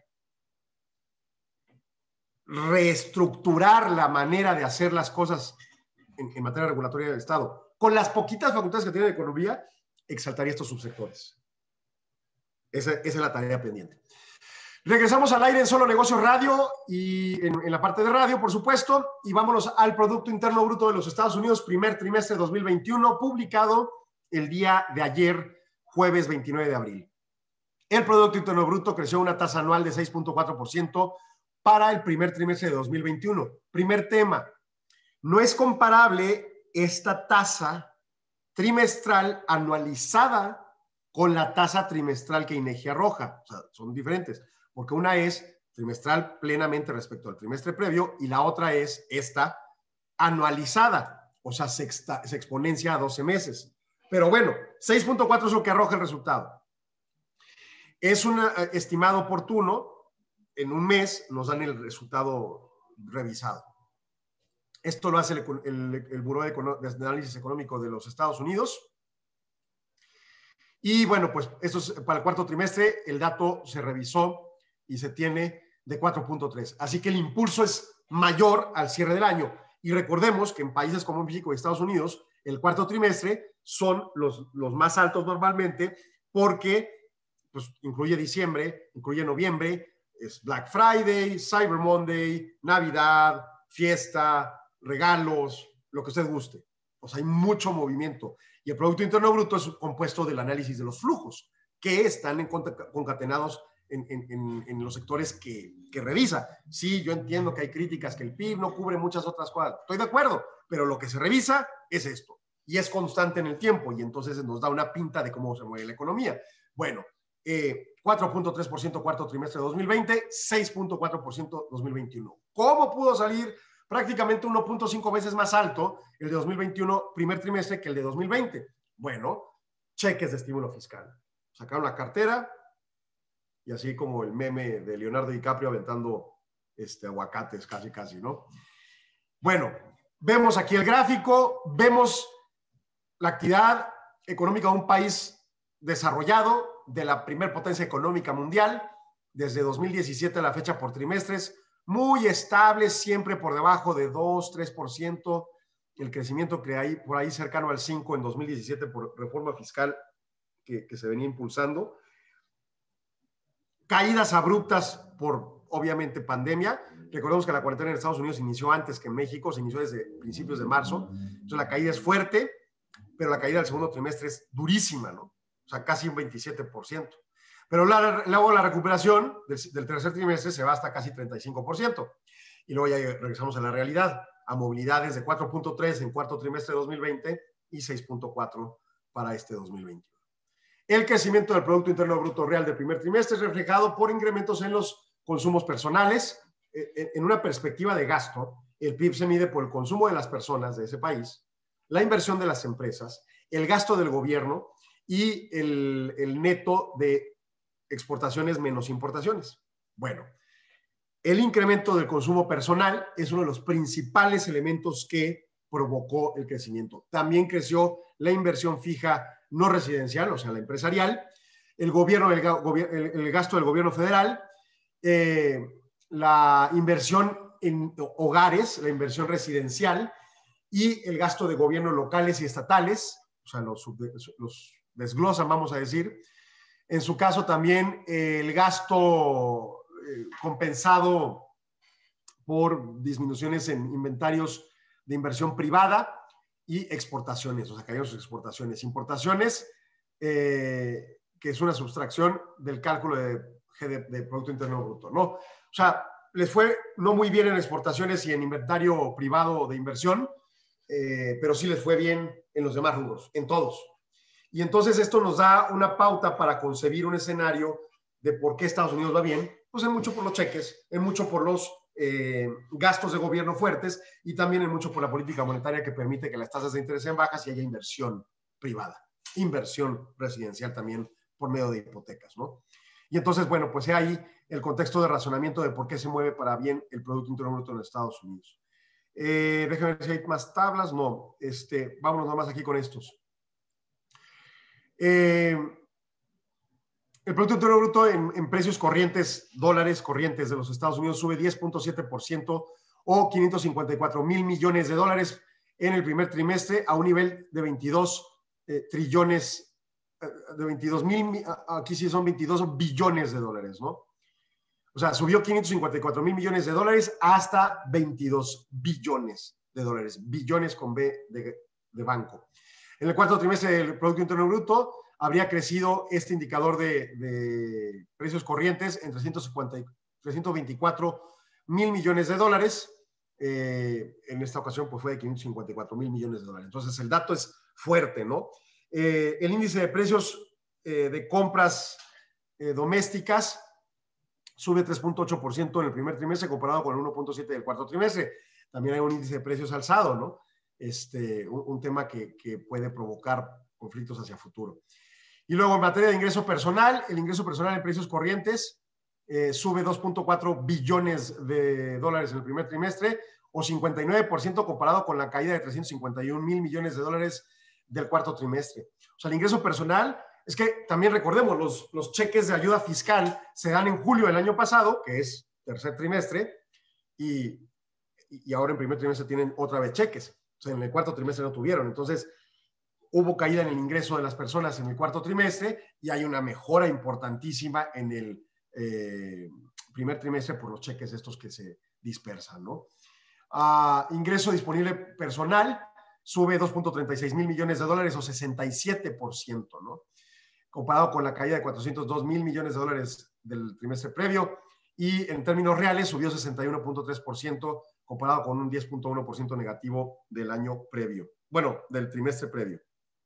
S3: Reestructurar la manera de hacer las cosas en, en materia regulatoria del Estado. Con las poquitas facultades que tiene la economía, exaltaría estos subsectores. Esa, esa es la tarea pendiente. Regresamos al aire en Solo Negocios Radio y en, en la parte de radio, por supuesto, y vámonos al Producto Interno Bruto de los Estados Unidos, primer trimestre de dos mil veintiuno, publicado el día de ayer, jueves veintinueve de abril. El Producto Interno Bruto creció a una tasa anual de seis punto cuatro por ciento para el primer trimestre de dos mil veintiuno. Primer tema, no es comparable esta tasa trimestral anualizada con la tasa trimestral que INEGI arroja. O sea, son diferentes. Porque una es trimestral plenamente respecto al trimestre previo y la otra es esta anualizada, o sea, se, exta, se exponencia a doce meses. Pero bueno, seis punto cuatro es lo que arroja el resultado. Es un uh, estimado oportuno, en un mes nos dan el resultado revisado. Esto lo hace el, el, el Buró de, de Análisis Económico de los Estados Unidos. Y bueno, pues esto es para el cuarto trimestre, el dato se revisó y se tiene de cuatro punto tres. Así que el impulso es mayor al cierre del año. Y recordemos que en países como México y Estados Unidos, el cuarto trimestre son los, los más altos normalmente porque pues, incluye diciembre, incluye noviembre, es Black Friday, Cyber Monday, Navidad, fiesta, regalos, lo que usted guste. O sea, hay mucho movimiento. Y el Producto Interno Bruto es compuesto del análisis de los flujos que están en concatenados En, en, en los sectores que, que revisa. Sí, yo entiendo que hay críticas, que el P I B no cubre muchas otras cosas. Estoy de acuerdo, pero lo que se revisa es esto. Y es constante en el tiempo y entonces nos da una pinta de cómo se mueve la economía. Bueno, eh, cuatro punto tres por ciento cuarto trimestre de dos mil veinte, seis punto cuatro por ciento dos mil veintiuno. ¿Cómo pudo salir prácticamente uno punto cinco veces más alto el de dos mil veintiuno primer trimestre que el de dos mil veinte? Bueno, cheques de estímulo fiscal. Sacaron la cartera, y así como el meme de Leonardo DiCaprio aventando este, aguacates casi, casi, ¿no? Bueno, Vemos aquí el gráfico, vemos la actividad económica de un país desarrollado, de la primer potencia económica mundial, desde dos mil diecisiete a la fecha por trimestres, muy estable, siempre por debajo de dos, tres por ciento, el crecimiento que hay por ahí cercano al cinco por ciento en dos mil diecisiete por reforma fiscal que, que se venía impulsando. Caídas abruptas por, obviamente, pandemia. Recordemos que la cuarentena en Estados Unidos inició antes que en México, se inició desde principios de marzo. Entonces la caída es fuerte, pero la caída del segundo trimestre es durísima, ¿no? O sea, casi un veintisiete por ciento. Pero la, luego la recuperación del, del tercer trimestre se va hasta casi treinta y cinco por ciento. Y luego ya regresamos a la realidad, a movilidades de cuatro punto tres en cuarto trimestre de dos mil veinte y seis punto cuatro para este dos mil veintiuno. El crecimiento del Producto Interno Bruto Real del primer trimestre es reflejado por incrementos en los consumos personales. En una perspectiva de gasto, el P I B se mide por el consumo de las personas de ese país, la inversión de las empresas, el gasto del gobierno y el, el neto de exportaciones menos importaciones. Bueno, el incremento del consumo personal es uno de los principales elementos que provocó el crecimiento. También creció la inversión fija no residencial, o sea, la empresarial, el, gobierno, el, el, el gasto del gobierno federal, eh, la inversión en hogares, la inversión residencial y el gasto de gobiernos locales y estatales, o sea, los, los desglosan, vamos a decir. En su caso también eh, el gasto eh, compensado por disminuciones en inventarios de inversión privada y exportaciones, o sea, cayeron sus exportaciones. Importaciones, eh, que es una sustracción del cálculo de, de, de Producto Interno Bruto, ¿no? O sea, les fue no muy bien en exportaciones y en inventario privado de inversión, eh, pero sí les fue bien en los demás rubros, en todos. Y entonces esto nos da una pauta para concebir un escenario de por qué Estados Unidos va bien, pues en mucho por los cheques, en mucho por los eh, gastos de gobierno fuertes y también en mucho por la política monetaria que permite que las tasas de interés sean bajas y haya inversión privada, inversión residencial también por medio de hipotecas, ¿no? Y entonces, bueno, pues hay ahí el contexto de razonamiento de por qué se mueve para bien el Producto Interno Bruto en Estados Unidos. Eh, déjenme ver si hay más tablas. No, este, vámonos nomás aquí con estos. Eh, el Producto Interno Bruto en, en precios corrientes, dólares corrientes de los Estados Unidos sube diez punto siete por ciento o quinientos cincuenta y cuatro mil millones de dólares en el primer trimestre a un nivel de veintidós eh, trillones, eh, de veintidós mil, aquí sí son veintidós billones de dólares, ¿no? O sea, subió quinientos cincuenta y cuatro mil millones de dólares hasta veintidós billones de dólares, billones con B de, de banco. En el cuarto trimestre del Producto Interno Bruto habría crecido este indicador de, de precios corrientes en trescientos veinticuatro mil millones de dólares. Eh, en esta ocasión pues fue de quinientos cincuenta y cuatro mil millones de dólares. Entonces el dato es fuerte, ¿no? Eh, el índice de precios eh, de compras eh, domésticas sube tres punto ocho por ciento en el primer trimestre comparado con el uno punto siete por ciento del cuarto trimestre. También hay un índice de precios alzado, ¿no? Este, un, un tema que, que puede provocar conflictos hacia futuro. Y luego en materia de ingreso personal, el ingreso personal en precios corrientes eh, sube dos punto cuatro billones de dólares en el primer trimestre o cincuenta y nueve por ciento comparado con la caída de trescientos cincuenta y un mil millones de dólares del cuarto trimestre. O sea, el ingreso personal, es que también recordemos, los, los cheques de ayuda fiscal se dan en julio del año pasado, que es tercer trimestre, y, y ahora en primer trimestre tienen otra vez cheques. O sea, en el cuarto trimestre no tuvieron. Entonces, hubo caída en el ingreso de las personas en el cuarto trimestre y hay una mejora importantísima en el eh, primer trimestre por los cheques estos que se dispersan, ¿no? Uh, ingreso disponible personal sube dos punto treinta y seis mil millones de dólares o sesenta y siete por ciento, ¿no? Comparado con la caída de cuatrocientos dos mil millones de dólares del trimestre previo, y en términos reales subió sesenta y uno punto tres por ciento comparado con un diez punto uno por ciento negativo del año previo, bueno, del trimestre previo.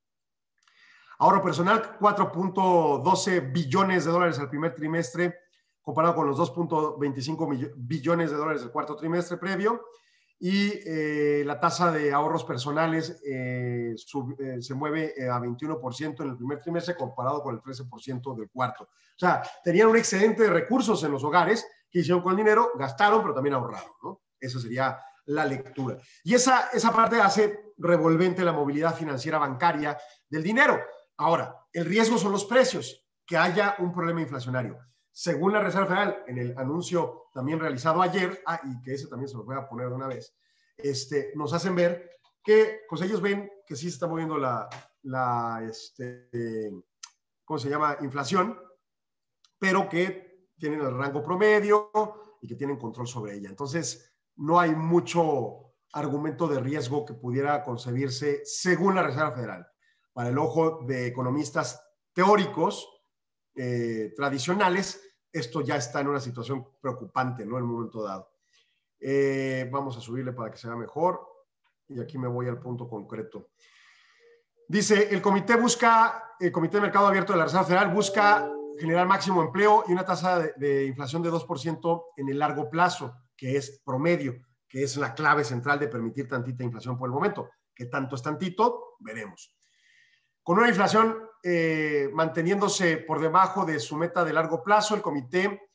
S3: Ahorro personal, cuatro punto doce billones de dólares al primer trimestre, comparado con los dos punto veinticinco billones de dólares del cuarto trimestre previo, y eh, la tasa de ahorros personales eh, sub, eh, se mueve eh, a veintiuno por ciento en el primer trimestre comparado con el trece por ciento del cuarto. O sea, tenían un excedente de recursos en los hogares que hicieron con el dinero, gastaron, pero también ahorraron, ¿no? Esa sería la lectura. Y esa, esa parte hace revolvente la movilidad financiera bancaria del dinero. Ahora, el riesgo son los precios, que haya un problema inflacionario. Según la Reserva Federal, en el anuncio también realizado ayer, ah, y que ese también se lo voy a poner de una vez, este, nos hacen ver que pues ellos ven que sí se está moviendo la, la este, ¿cómo se llama? Inflación, pero que tienen el rango promedio y que tienen control sobre ella. Entonces, no hay mucho argumento de riesgo que pudiera concebirse según la Reserva Federal. Para el ojo de economistas teóricos eh, tradicionales, esto ya está en una situación preocupante, ¿no? En un momento dado. Eh, vamos a subirle para que se vea mejor. Y aquí me voy al punto concreto. Dice, el comité busca, el Comité de Mercado Abierto de la Reserva Federal busca generar máximo empleo y una tasa de, de inflación de dos por ciento en el largo plazo, que es promedio, que es la clave central de permitir tantita inflación por el momento. ¿Qué tanto es tantito? Veremos. Con una inflación eh, manteniéndose por debajo de su meta de largo plazo, el comité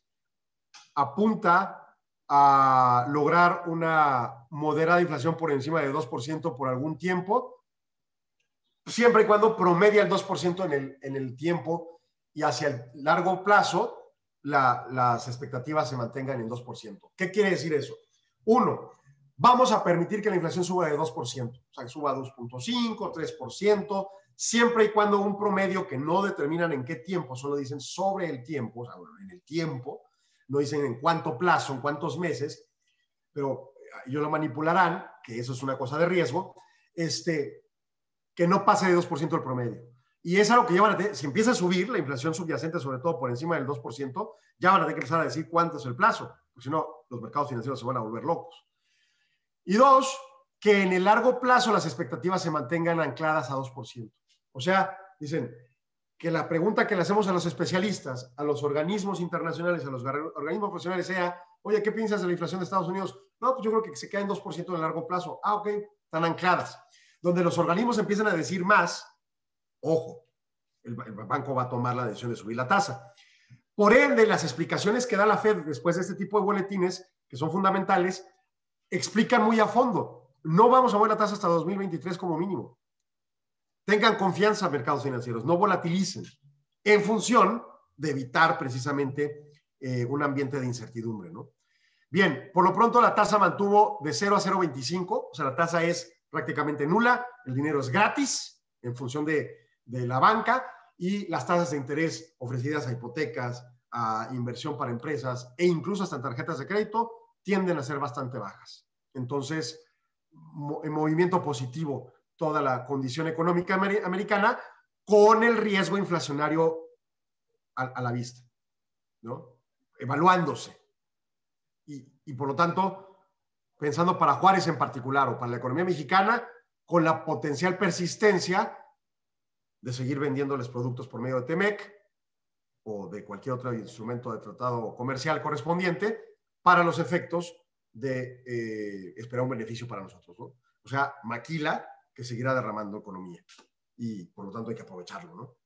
S3: apunta a lograr una moderada inflación por encima de dos por ciento por algún tiempo, siempre y cuando promedia el dos por ciento en el, en el tiempo y hacia el largo plazo la, las expectativas se mantengan en dos por ciento. ¿Qué quiere decir eso? Uno, vamos a permitir que la inflación suba de dos por ciento, o sea, que suba a dos punto cinco, tres por ciento, siempre y cuando un promedio que no determinan en qué tiempo, solo dicen sobre el tiempo, o sea, en el tiempo, no dicen en cuánto plazo, en cuántos meses, pero ellos lo manipularán, que eso es una cosa de riesgo, este, que no pase de dos por ciento el promedio. Y es algo que ya van a tener, si empieza a subir la inflación subyacente, sobre todo por encima del dos por ciento, ya van a tener que empezar a decir cuánto es el plazo, porque si no, los mercados financieros se van a volver locos. Y dos, que en el largo plazo las expectativas se mantengan ancladas a dos por ciento. O sea, dicen que la pregunta que le hacemos a los especialistas, a los organismos internacionales, a los organismos profesionales sea, oye, ¿qué piensas de la inflación de Estados Unidos? No, pues yo creo que se queda en dos por ciento en el largo plazo. Ah, ok, están ancladas. Donde los organismos empiezan a decir más, ojo, el, el banco va a tomar la decisión de subir la tasa. Por ende, las explicaciones que da la Fed después de este tipo de boletines, que son fundamentales, explican muy a fondo. No vamos a mover la tasa hasta dos mil veintitrés como mínimo. Tengan confianza, mercados financieros, no volatilicen, en función de evitar precisamente eh, un ambiente de incertidumbre, ¿no? Bien, por lo pronto la tasa mantuvo de cero a cero punto veinticinco, o sea, la tasa es prácticamente nula, el dinero es gratis en función de, de la banca y las tasas de interés ofrecidas a hipotecas, a inversión para empresas e incluso hasta en tarjetas de crédito tienden a ser bastante bajas. Entonces, mo- en movimiento positivo toda la condición económica amer- americana con el riesgo inflacionario a, a la vista, ¿no? Evaluándose. Y, y por lo tanto, pensando para Juárez en particular o para la economía mexicana, con la potencial persistencia de seguir vendiéndoles productos por medio de Temec o de cualquier otro instrumento de tratado comercial correspondiente para los efectos de eh, esperar un beneficio para nosotros, ¿no? O sea, maquila que seguirá derramando economía y por lo tanto hay que aprovecharlo, ¿no?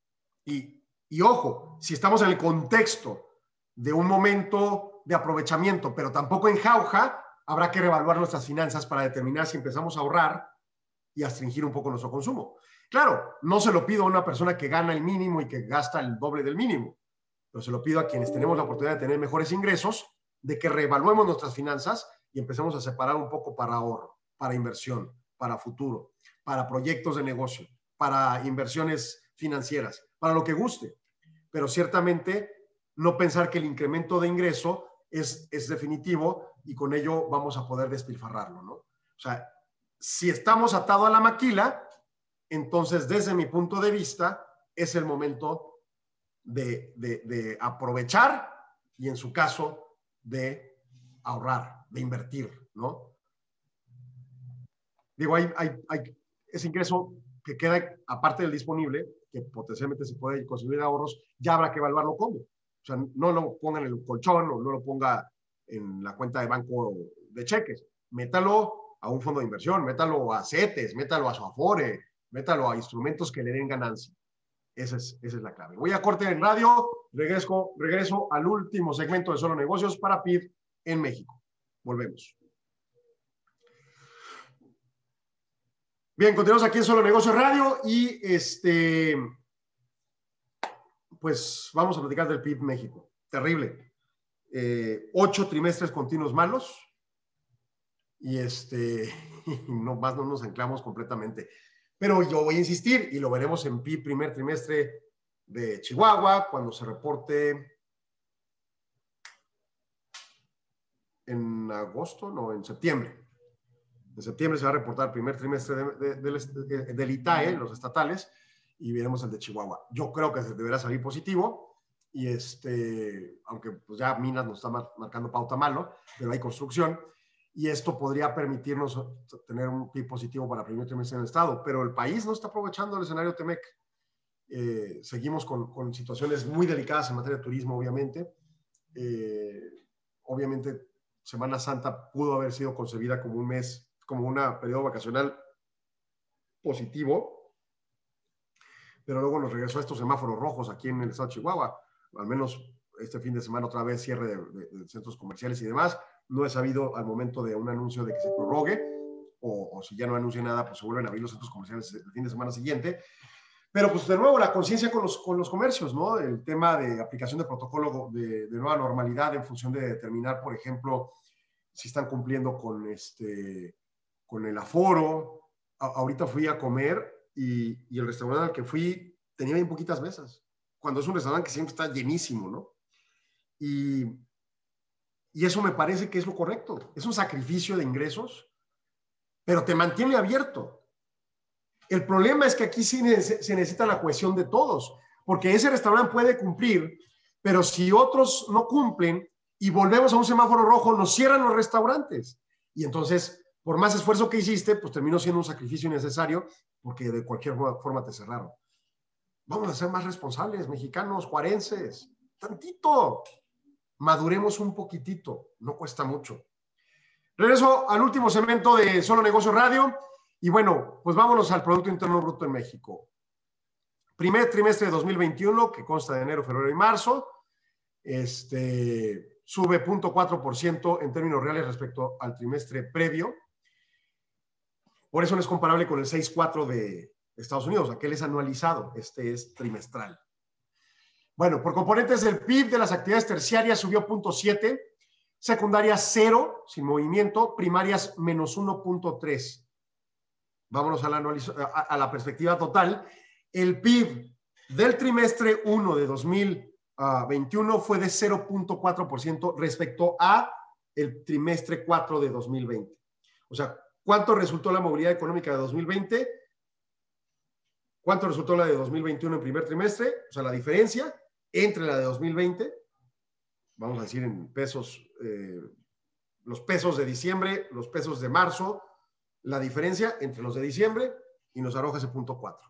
S3: Y, y ojo, si estamos en el contexto de un momento de aprovechamiento, pero tampoco en jauja, habrá que reevaluar nuestras finanzas para determinar si empezamos a ahorrar y a restringir un poco nuestro consumo. Claro, no se lo pido a una persona que gana el mínimo y que gasta el doble del mínimo, pero se lo pido a quienes tenemos la oportunidad de tener mejores ingresos, de que reevaluemos nuestras finanzas y empecemos a separar un poco para ahorro, para inversión, para futuro, para proyectos de negocio, para inversiones financieras, para lo que guste. Pero ciertamente no pensar que el incremento de ingreso es, es definitivo y con ello vamos a poder despilfarrarlo, ¿no? O sea, si estamos atados a la maquila, entonces desde mi punto de vista es el momento de, de, de aprovechar y en su caso de ahorrar, de invertir, ¿no? Digo, hay, hay, hay ese ingreso que queda aparte del disponible, que potencialmente se puede conseguir ahorros, ya habrá que evaluarlo cómo. O sea, no lo ponga en el colchón o no lo ponga en la cuenta de banco de cheques. Métalo a un fondo de inversión, métalo a CETES, métalo a su Afore, métalo a instrumentos que le den ganancia. Esa es, esa es la clave. Voy a corte en radio, regreso, regreso al último segmento de Solo Negocios para P I B en México. Volvemos. Bien, continuamos aquí en Solo Negocios Radio y este, pues vamos a platicar del P I B México. Terrible. Eh, ocho trimestres continuos malos y este, no más no nos anclamos completamente. Pero yo voy a insistir y lo veremos en P I B primer trimestre de Chihuahua cuando se reporte en agosto, no, en septiembre. En septiembre se va a reportar el primer trimestre de, de, de, de, del I T A E, los estatales, y veremos el de Chihuahua. Yo creo que deberá salir positivo, y este, aunque pues ya Minas nos está mar, marcando pauta malo, pero hay construcción, y esto podría permitirnos tener un P I B positivo para el primer trimestre en el Estado, pero el país no está aprovechando el escenario Temec. Eh, seguimos con, con situaciones muy delicadas en materia de turismo, obviamente. Eh, obviamente, Semana Santa pudo haber sido concebida como un mes, como un periodo vacacional positivo, pero luego nos regresó a estos semáforos rojos aquí en el estado de Chihuahua. Al menos este fin de semana otra vez cierre de, de, de centros comerciales y demás. No he sabido al momento de un anuncio de que se prorrogue, o, o si ya no anuncia nada, pues se vuelven a abrir los centros comerciales el fin de semana siguiente. Pero pues de nuevo la conciencia con los, con los comercios, ¿no? El tema de aplicación de protocolo de, de nueva normalidad en función de determinar, por ejemplo, si están cumpliendo con este... con el aforo. A, ahorita fui a comer y, y el restaurante al que fui tenía bien poquitas mesas, cuando es un restaurante que siempre está llenísimo, ¿no? Y, y eso me parece que es lo correcto. Es un sacrificio de ingresos, pero te mantiene abierto. El problema es que aquí sí se necesita la cohesión de todos, porque ese restaurante puede cumplir, pero si otros no cumplen y volvemos a un semáforo rojo, nos cierran los restaurantes. Y entonces, por más esfuerzo que hiciste, pues terminó siendo un sacrificio innecesario porque de cualquier forma te cerraron. Vamos a ser más responsables, mexicanos, juarenses, tantito. Maduremos un poquitito, no cuesta mucho. Regreso al último segmento de Solo Negocios Radio y bueno, pues vámonos al Producto Interno Bruto en México. Primer trimestre de dos mil veintiuno, que consta de enero, febrero y marzo, este, sube cero punto cuatro por ciento en términos reales respecto al trimestre previo. Por eso no es comparable con el seis punto cuatro de Estados Unidos. Aquel es anualizado, este es trimestral. Bueno, por componentes del P I B de las actividades terciarias subió cero punto siete, secundarias cero, sin movimiento, primarias menos uno punto tres. Vámonos a la, a, a la perspectiva total. El P I B del trimestre uno de dos mil veintiuno fue de cero punto cuatro por ciento respecto a el trimestre cuatro de dos mil veinte. O sea, ¿cuánto resultó la movilidad económica de dos mil veinte? ¿Cuánto resultó la de dos mil veintiuno en primer trimestre? O sea, la diferencia entre la de dos mil veinte, vamos a decir en pesos, eh, los pesos de diciembre, los pesos de marzo, la diferencia entre los de diciembre y nos arroja ese punto cuatro.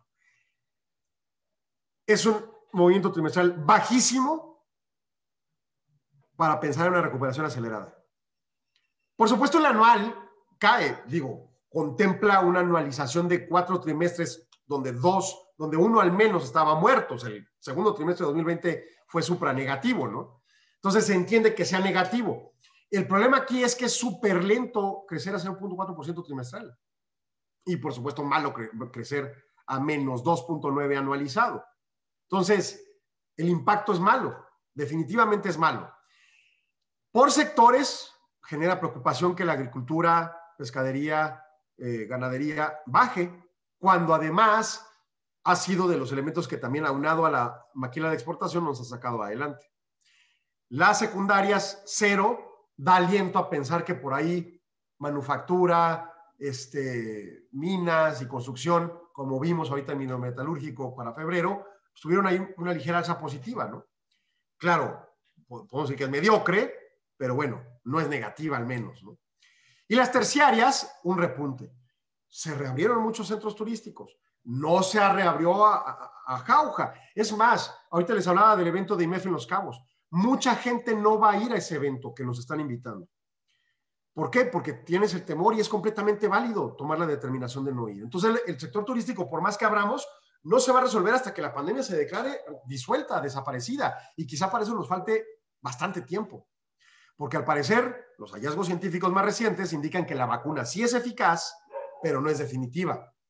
S3: Es un movimiento trimestral bajísimo para pensar en una recuperación acelerada. Por supuesto, el anual cae, digo, contempla una anualización de cuatro trimestres donde dos, donde uno al menos estaba muerto. O sea, el segundo trimestre de dos mil veinte fue supranegativo, ¿no? Entonces se entiende que sea negativo. El problema aquí es que es súper lento crecer a cero punto cuatro por ciento trimestral. Y por supuesto malo cre crecer a menos dos punto nueve anualizado. Entonces, el impacto es malo, definitivamente es malo. Por sectores, genera preocupación que la agricultura, pescadería, eh, ganadería baje, cuando además ha sido de los elementos que también aunado a la maquila de exportación nos ha sacado adelante. Las secundarias, cero, da aliento a pensar que por ahí manufactura, este, minas y construcción, como vimos ahorita en minometalúrgico para febrero, tuvieron ahí una ligera alza positiva, ¿no? Claro, podemos decir que es mediocre, pero bueno, no es negativa al menos, ¿no? Y las terciarias, un repunte. Se reabrieron muchos centros turísticos. No se reabrió a, a, a jauja. Es más, ahorita les hablaba del evento de I M E F en Los Cabos. Mucha gente no va a ir a ese evento que nos están invitando. ¿Por qué? Porque tienes el temor y es completamente válido tomar la determinación de no ir. Entonces, el, el sector turístico, por más que abramos, no se va a resolver hasta que la pandemia se declare disuelta, desaparecida. Y quizá para eso nos falte bastante tiempo. Porque al parecer, los hallazgos científicos más recientes indican que la vacuna sí es eficaz, pero no es definitiva.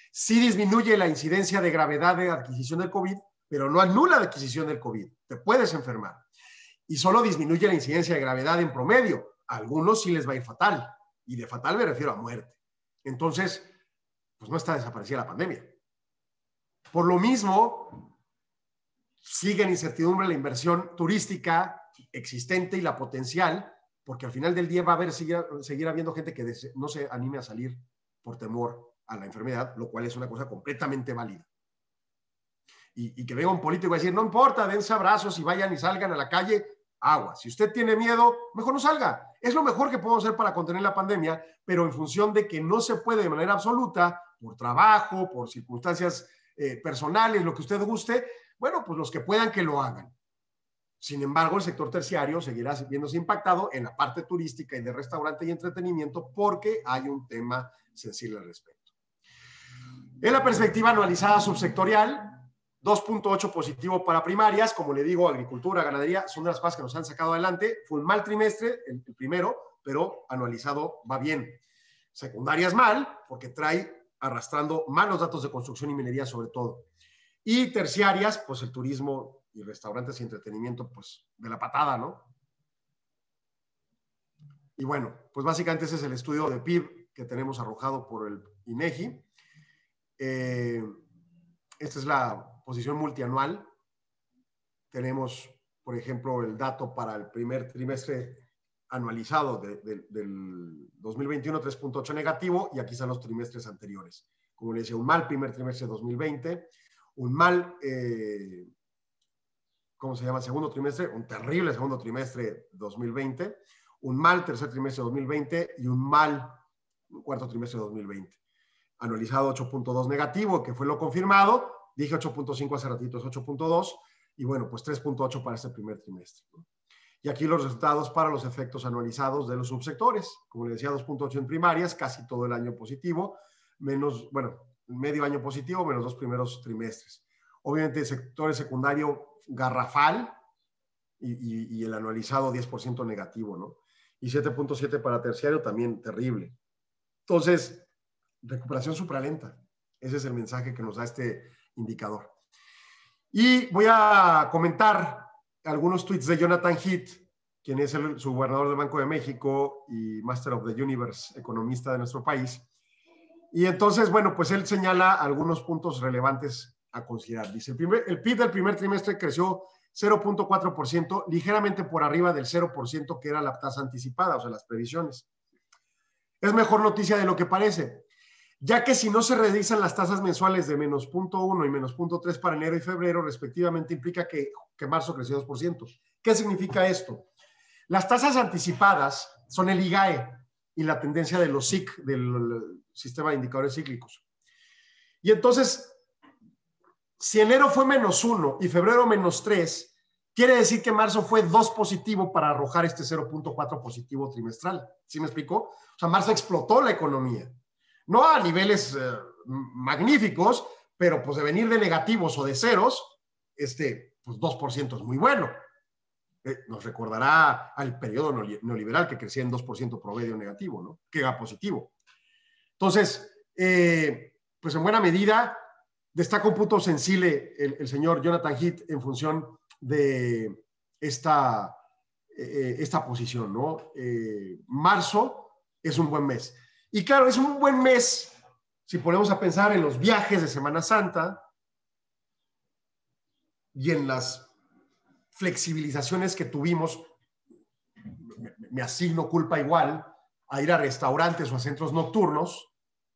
S3: Sí disminuye la incidencia de gravedad de adquisición del COVID, pero no anula la adquisición del COVID. Te puedes enfermar. Y solo disminuye la incidencia de gravedad en promedio. A algunos sí les va a ir fatal. Y de fatal me refiero a muerte. Entonces, pues no está desaparecida la pandemia. Por lo mismo, sigue en incertidumbre la inversión turística existente y la potencial, porque al final del día va a haber, seguir, seguir habiendo gente que no se anime a salir por temor a la enfermedad, lo cual es una cosa completamente válida. Y, y que venga un político a decir, no importa, dense abrazos y vayan y salgan a la calle, agua. Si usted tiene miedo, mejor no salga. Es lo mejor que podemos hacer para contener la pandemia, pero en función de que no se puede de manera absoluta, por trabajo, por circunstancias eh, personales, lo que usted guste, bueno, pues los que puedan que lo hagan. Sin embargo, el sector terciario seguirá viéndose impactado en la parte turística y de restaurante y entretenimiento porque hay un tema sensible al respecto. En la perspectiva anualizada subsectorial, dos punto ocho positivo para primarias, como le digo, agricultura, ganadería, son de las cosas que nos han sacado adelante. Fue un mal trimestre, el, el primero, pero anualizado va bien. Secundarias mal, porque trae arrastrando malos datos de construcción y minería sobre todo. Y terciarias, pues el turismo y restaurantes y entretenimiento, pues de la patada, ¿no? Y bueno, pues básicamente ese es el estudio de P I B que tenemos arrojado por el INEGI. Eh, esta es la posición multianual. Tenemos, por ejemplo, el dato para el primer trimestre anualizado de, de, del dos mil veintiuno, tres punto ocho negativo, y aquí están los trimestres anteriores. Como le decía, un mal primer trimestre de dos mil veinte, un mal, eh, ¿cómo se llama? Segundo trimestre, un terrible segundo trimestre dos mil veinte, un mal tercer trimestre de dos mil veinte y un mal cuarto trimestre de dos mil veinte. Anualizado ocho punto dos negativo, que fue lo confirmado. Dije ocho punto cinco hace ratito, es ocho punto dos, y bueno, pues tres punto ocho para este primer trimestre, ¿no? Y aquí los resultados para los efectos anualizados de los subsectores. Como le decía, dos punto ocho en primarias, casi todo el año positivo, menos, bueno, medio año positivo, menos dos primeros trimestres. Obviamente, el sector secundario garrafal y, y, y el anualizado diez por ciento negativo, ¿no? Y siete punto siete para terciario, también terrible. Entonces, recuperación supralenta. Ese es el mensaje que nos da este indicador. Y voy a comentar algunos tweets de Jonathan Heath, quien es el subgobernador del Banco de México y Master of the Universe, economista de nuestro país. Y entonces, bueno, pues él señala algunos puntos relevantes a considerar. Dice, el, primer, el P I B del primer trimestre creció cero punto cuatro por ciento, ligeramente por arriba del cero por ciento que era la tasa anticipada, o sea, las previsiones. Es mejor noticia de lo que parece, ya que si no se revisan las tasas mensuales de menos cero punto uno y menos cero punto tres para enero y febrero, respectivamente, implica que, que marzo creció dos por ciento. ¿Qué significa esto? Las tasas anticipadas son el I G A E y la tendencia de los S I C, del sistema de indicadores cíclicos. Y entonces, si enero fue menos uno y febrero menos tres, quiere decir que marzo fue dos positivo para arrojar este cero punto cuatro positivo trimestral. ¿Sí me explico? O sea, marzo explotó la economía. No a niveles eh, magníficos, pero pues de venir de negativos o de ceros, este, pues dos por ciento es muy bueno. Eh, nos recordará al periodo neoliberal que crecía en dos por ciento promedio negativo, ¿no? Que era positivo. Entonces, eh, pues en buena medida, destaca un punto sensible el, el señor Jonathan Heath en función de esta, eh, esta posición, ¿no? Eh, marzo es un buen mes. Y claro, es un buen mes si ponemos a pensar en los viajes de Semana Santa y en las flexibilizaciones que tuvimos, me, me asigno culpa igual, a ir a restaurantes o a centros nocturnos,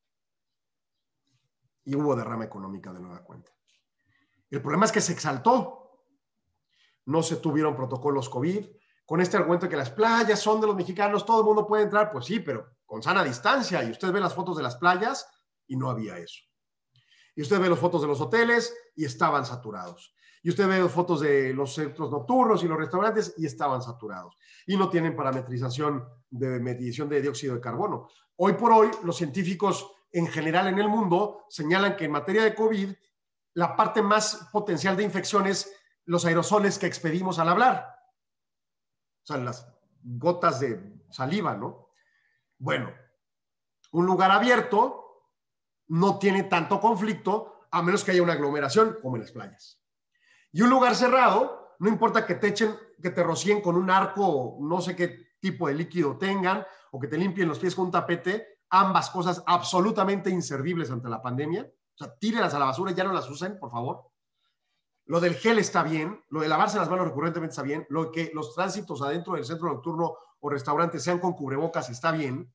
S3: y hubo derrama económica de nueva cuenta. El problema es que se exaltó. No se tuvieron protocolos COVID. Con este argumento de que las playas son de los mexicanos, todo el mundo puede entrar, pues sí, pero con sana distancia. Y usted ve las fotos de las playas y no había eso. Y usted ve las fotos de los hoteles y estaban saturados. Y usted ve las fotos de los centros nocturnos y los restaurantes y estaban saturados. Y no tienen parametrización de medición de dióxido de carbono. Hoy por hoy, los científicos en general en el mundo señalan que en materia de COVID, la parte más potencial de infección es los aerosoles que expedimos al hablar. O sea, las gotas de saliva, ¿no? Bueno, un lugar abierto, no tiene tanto conflicto, a menos que haya una aglomeración, como en las playas. Y un lugar cerrado, no importa que te echen, que te rocíen con un arco, no sé qué tipo de líquido tengan, o que te limpien los pies con un tapete, ambas cosas absolutamente inservibles ante la pandemia. O sea, tírenlas a la basura y ya no las usen, por favor. Lo del gel está bien, lo de lavarse las manos recurrentemente está bien, lo de que los tránsitos adentro del centro nocturno o restaurante sean con cubrebocas está bien,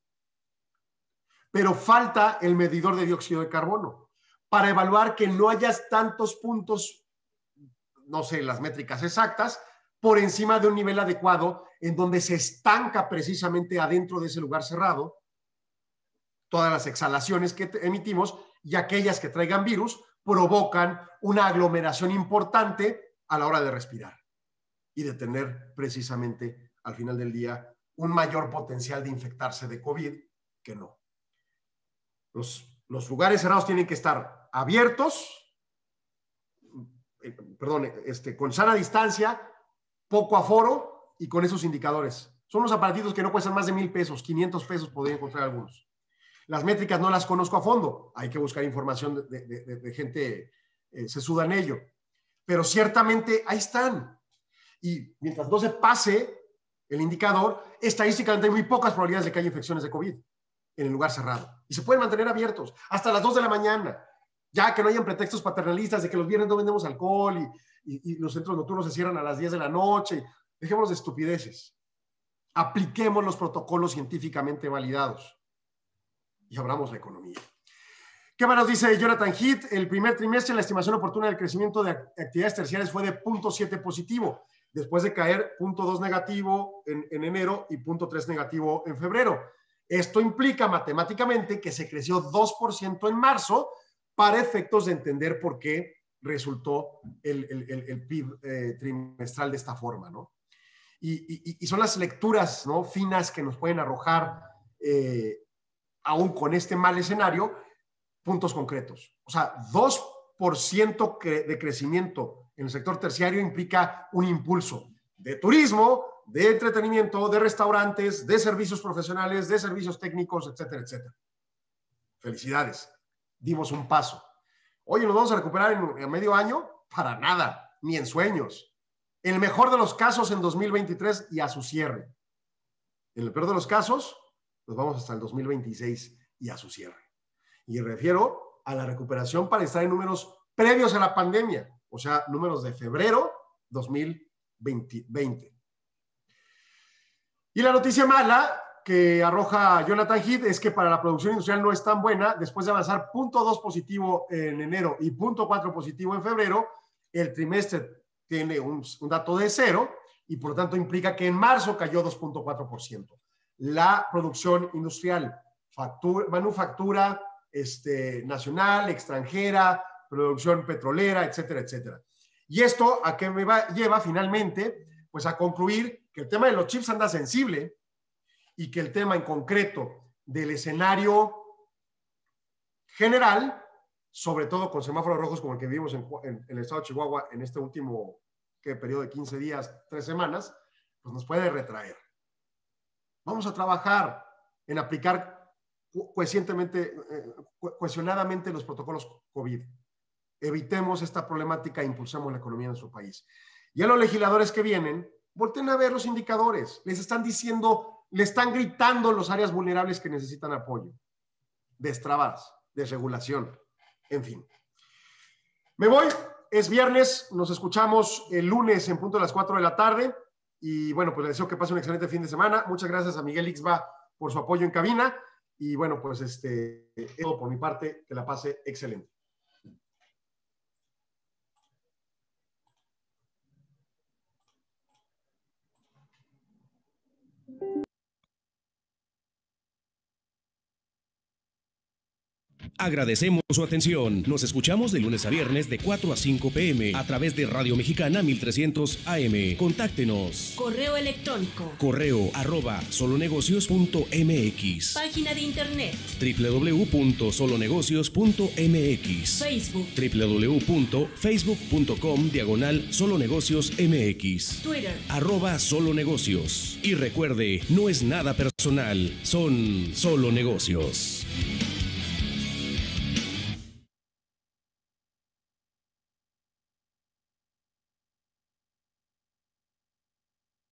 S3: pero falta el medidor de dióxido de carbono para evaluar que no hayas tantos puntos, no sé, las métricas exactas, por encima de un nivel adecuado en donde se estanca precisamente adentro de ese lugar cerrado todas las exhalaciones que emitimos, y aquellas que traigan virus provocan una aglomeración importante a la hora de respirar y de tener precisamente al final del día un mayor potencial de infectarse de COVID que no. Los, los lugares cerrados tienen que estar abiertos, eh, perdón, este, con sana distancia, poco aforo y con esos indicadores. Son unos aparatitos que no cuestan más de mil pesos, quinientos pesos podría encontrar algunos. Las métricas no las conozco a fondo, hay que buscar información de, de, de, de gente, eh, se suda en ello, pero ciertamente ahí están. Y mientras no se pase el indicador, estadísticamente hay muy pocas probabilidades de que haya infecciones de COVID en el lugar cerrado. Y se pueden mantener abiertos hasta las dos de la mañana, ya que no hayan pretextos paternalistas de que los viernes no vendemos alcohol y, y, y los centros nocturnos se cierran a las diez de la noche. Dejémonos de estupideces. Apliquemos los protocolos científicamente validados y abramos la economía. ¿Qué más nos dice Jonathan Heath? El primer trimestre la estimación oportuna del crecimiento de actividades terciarias fue de cero punto siete positivo, después de caer cero punto dos negativo en, en enero y cero punto tres negativo en febrero. Esto implica matemáticamente que se creció dos por ciento en marzo para efectos de entender por qué resultó el, el, el, el P I B eh, trimestral de esta forma, ¿no? Y, y, y son las lecturas, ¿no?, finas que nos pueden arrojar, eh, aún con este mal escenario, puntos concretos. O sea, dos por ciento cre- de crecimiento en el sector terciario implica un impulso de turismo, de entretenimiento, de restaurantes, de servicios profesionales, de servicios técnicos, etcétera, etcétera. Felicidades. Dimos un paso. Oye, ¿nos vamos a recuperar en, en medio año? Para nada, ni en sueños. En el mejor de los casos, en dos mil veintitrés y a su cierre. En el peor de los casos, nos vamos hasta el dos mil veintiséis y a su cierre. Y refiero a la recuperación para estar en números previos a la pandemia, o sea, números de febrero dos mil veinte. Y la noticia mala que arroja Jonathan Heath es que para la producción industrial no es tan buena. Después de avanzar cero punto dos positivo en enero y cero punto cuatro positivo en febrero, el trimestre tiene un, un dato de cero y por lo tanto implica que en marzo cayó dos punto cuatro por ciento. La producción industrial, factura, manufactura este, nacional, extranjera, producción petrolera, etcétera, etcétera. Y esto a qué me va, lleva finalmente, pues a concluir que el tema de los chips anda sensible y que el tema en concreto del escenario general, sobre todo con semáforos rojos como el que vivimos en, en, en el estado de Chihuahua en este último ¿qué? periodo de quince días, tres semanas, pues nos puede retraer. Vamos a trabajar en aplicar cohesionadamente, eh, cohesionadamente los protocolos COVID. Evitemos esta problemática e impulsemos la economía de nuestro país. Y a los legisladores que vienen, volteen a ver los indicadores. Les están diciendo, le están gritando los áreas vulnerables que necesitan apoyo. Destrabadas, desregulación, en fin. Me voy, es viernes, nos escuchamos el lunes en punto de las cuatro de la tarde. Y bueno, pues les deseo que pase un excelente fin de semana. Muchas gracias a Miguel Ixba por su apoyo en cabina. Y bueno, pues este, todo por mi parte, que la pase excelente.
S4: Agradecemos su atención. Nos escuchamos de lunes a viernes de cuatro a cinco p m a través de Radio Mexicana mil trescientos A M. Contáctenos.
S2: Correo electrónico.
S4: Correo arroba solonegocios punto m x.
S2: Página de internet.
S4: w w w punto solonegocios punto m x.
S2: Facebook.
S4: w w w punto facebook punto com diagonal solonegocios m x.
S2: Twitter.
S4: Arroba solonegocios. Y recuerde, no es nada personal, son solo negocios.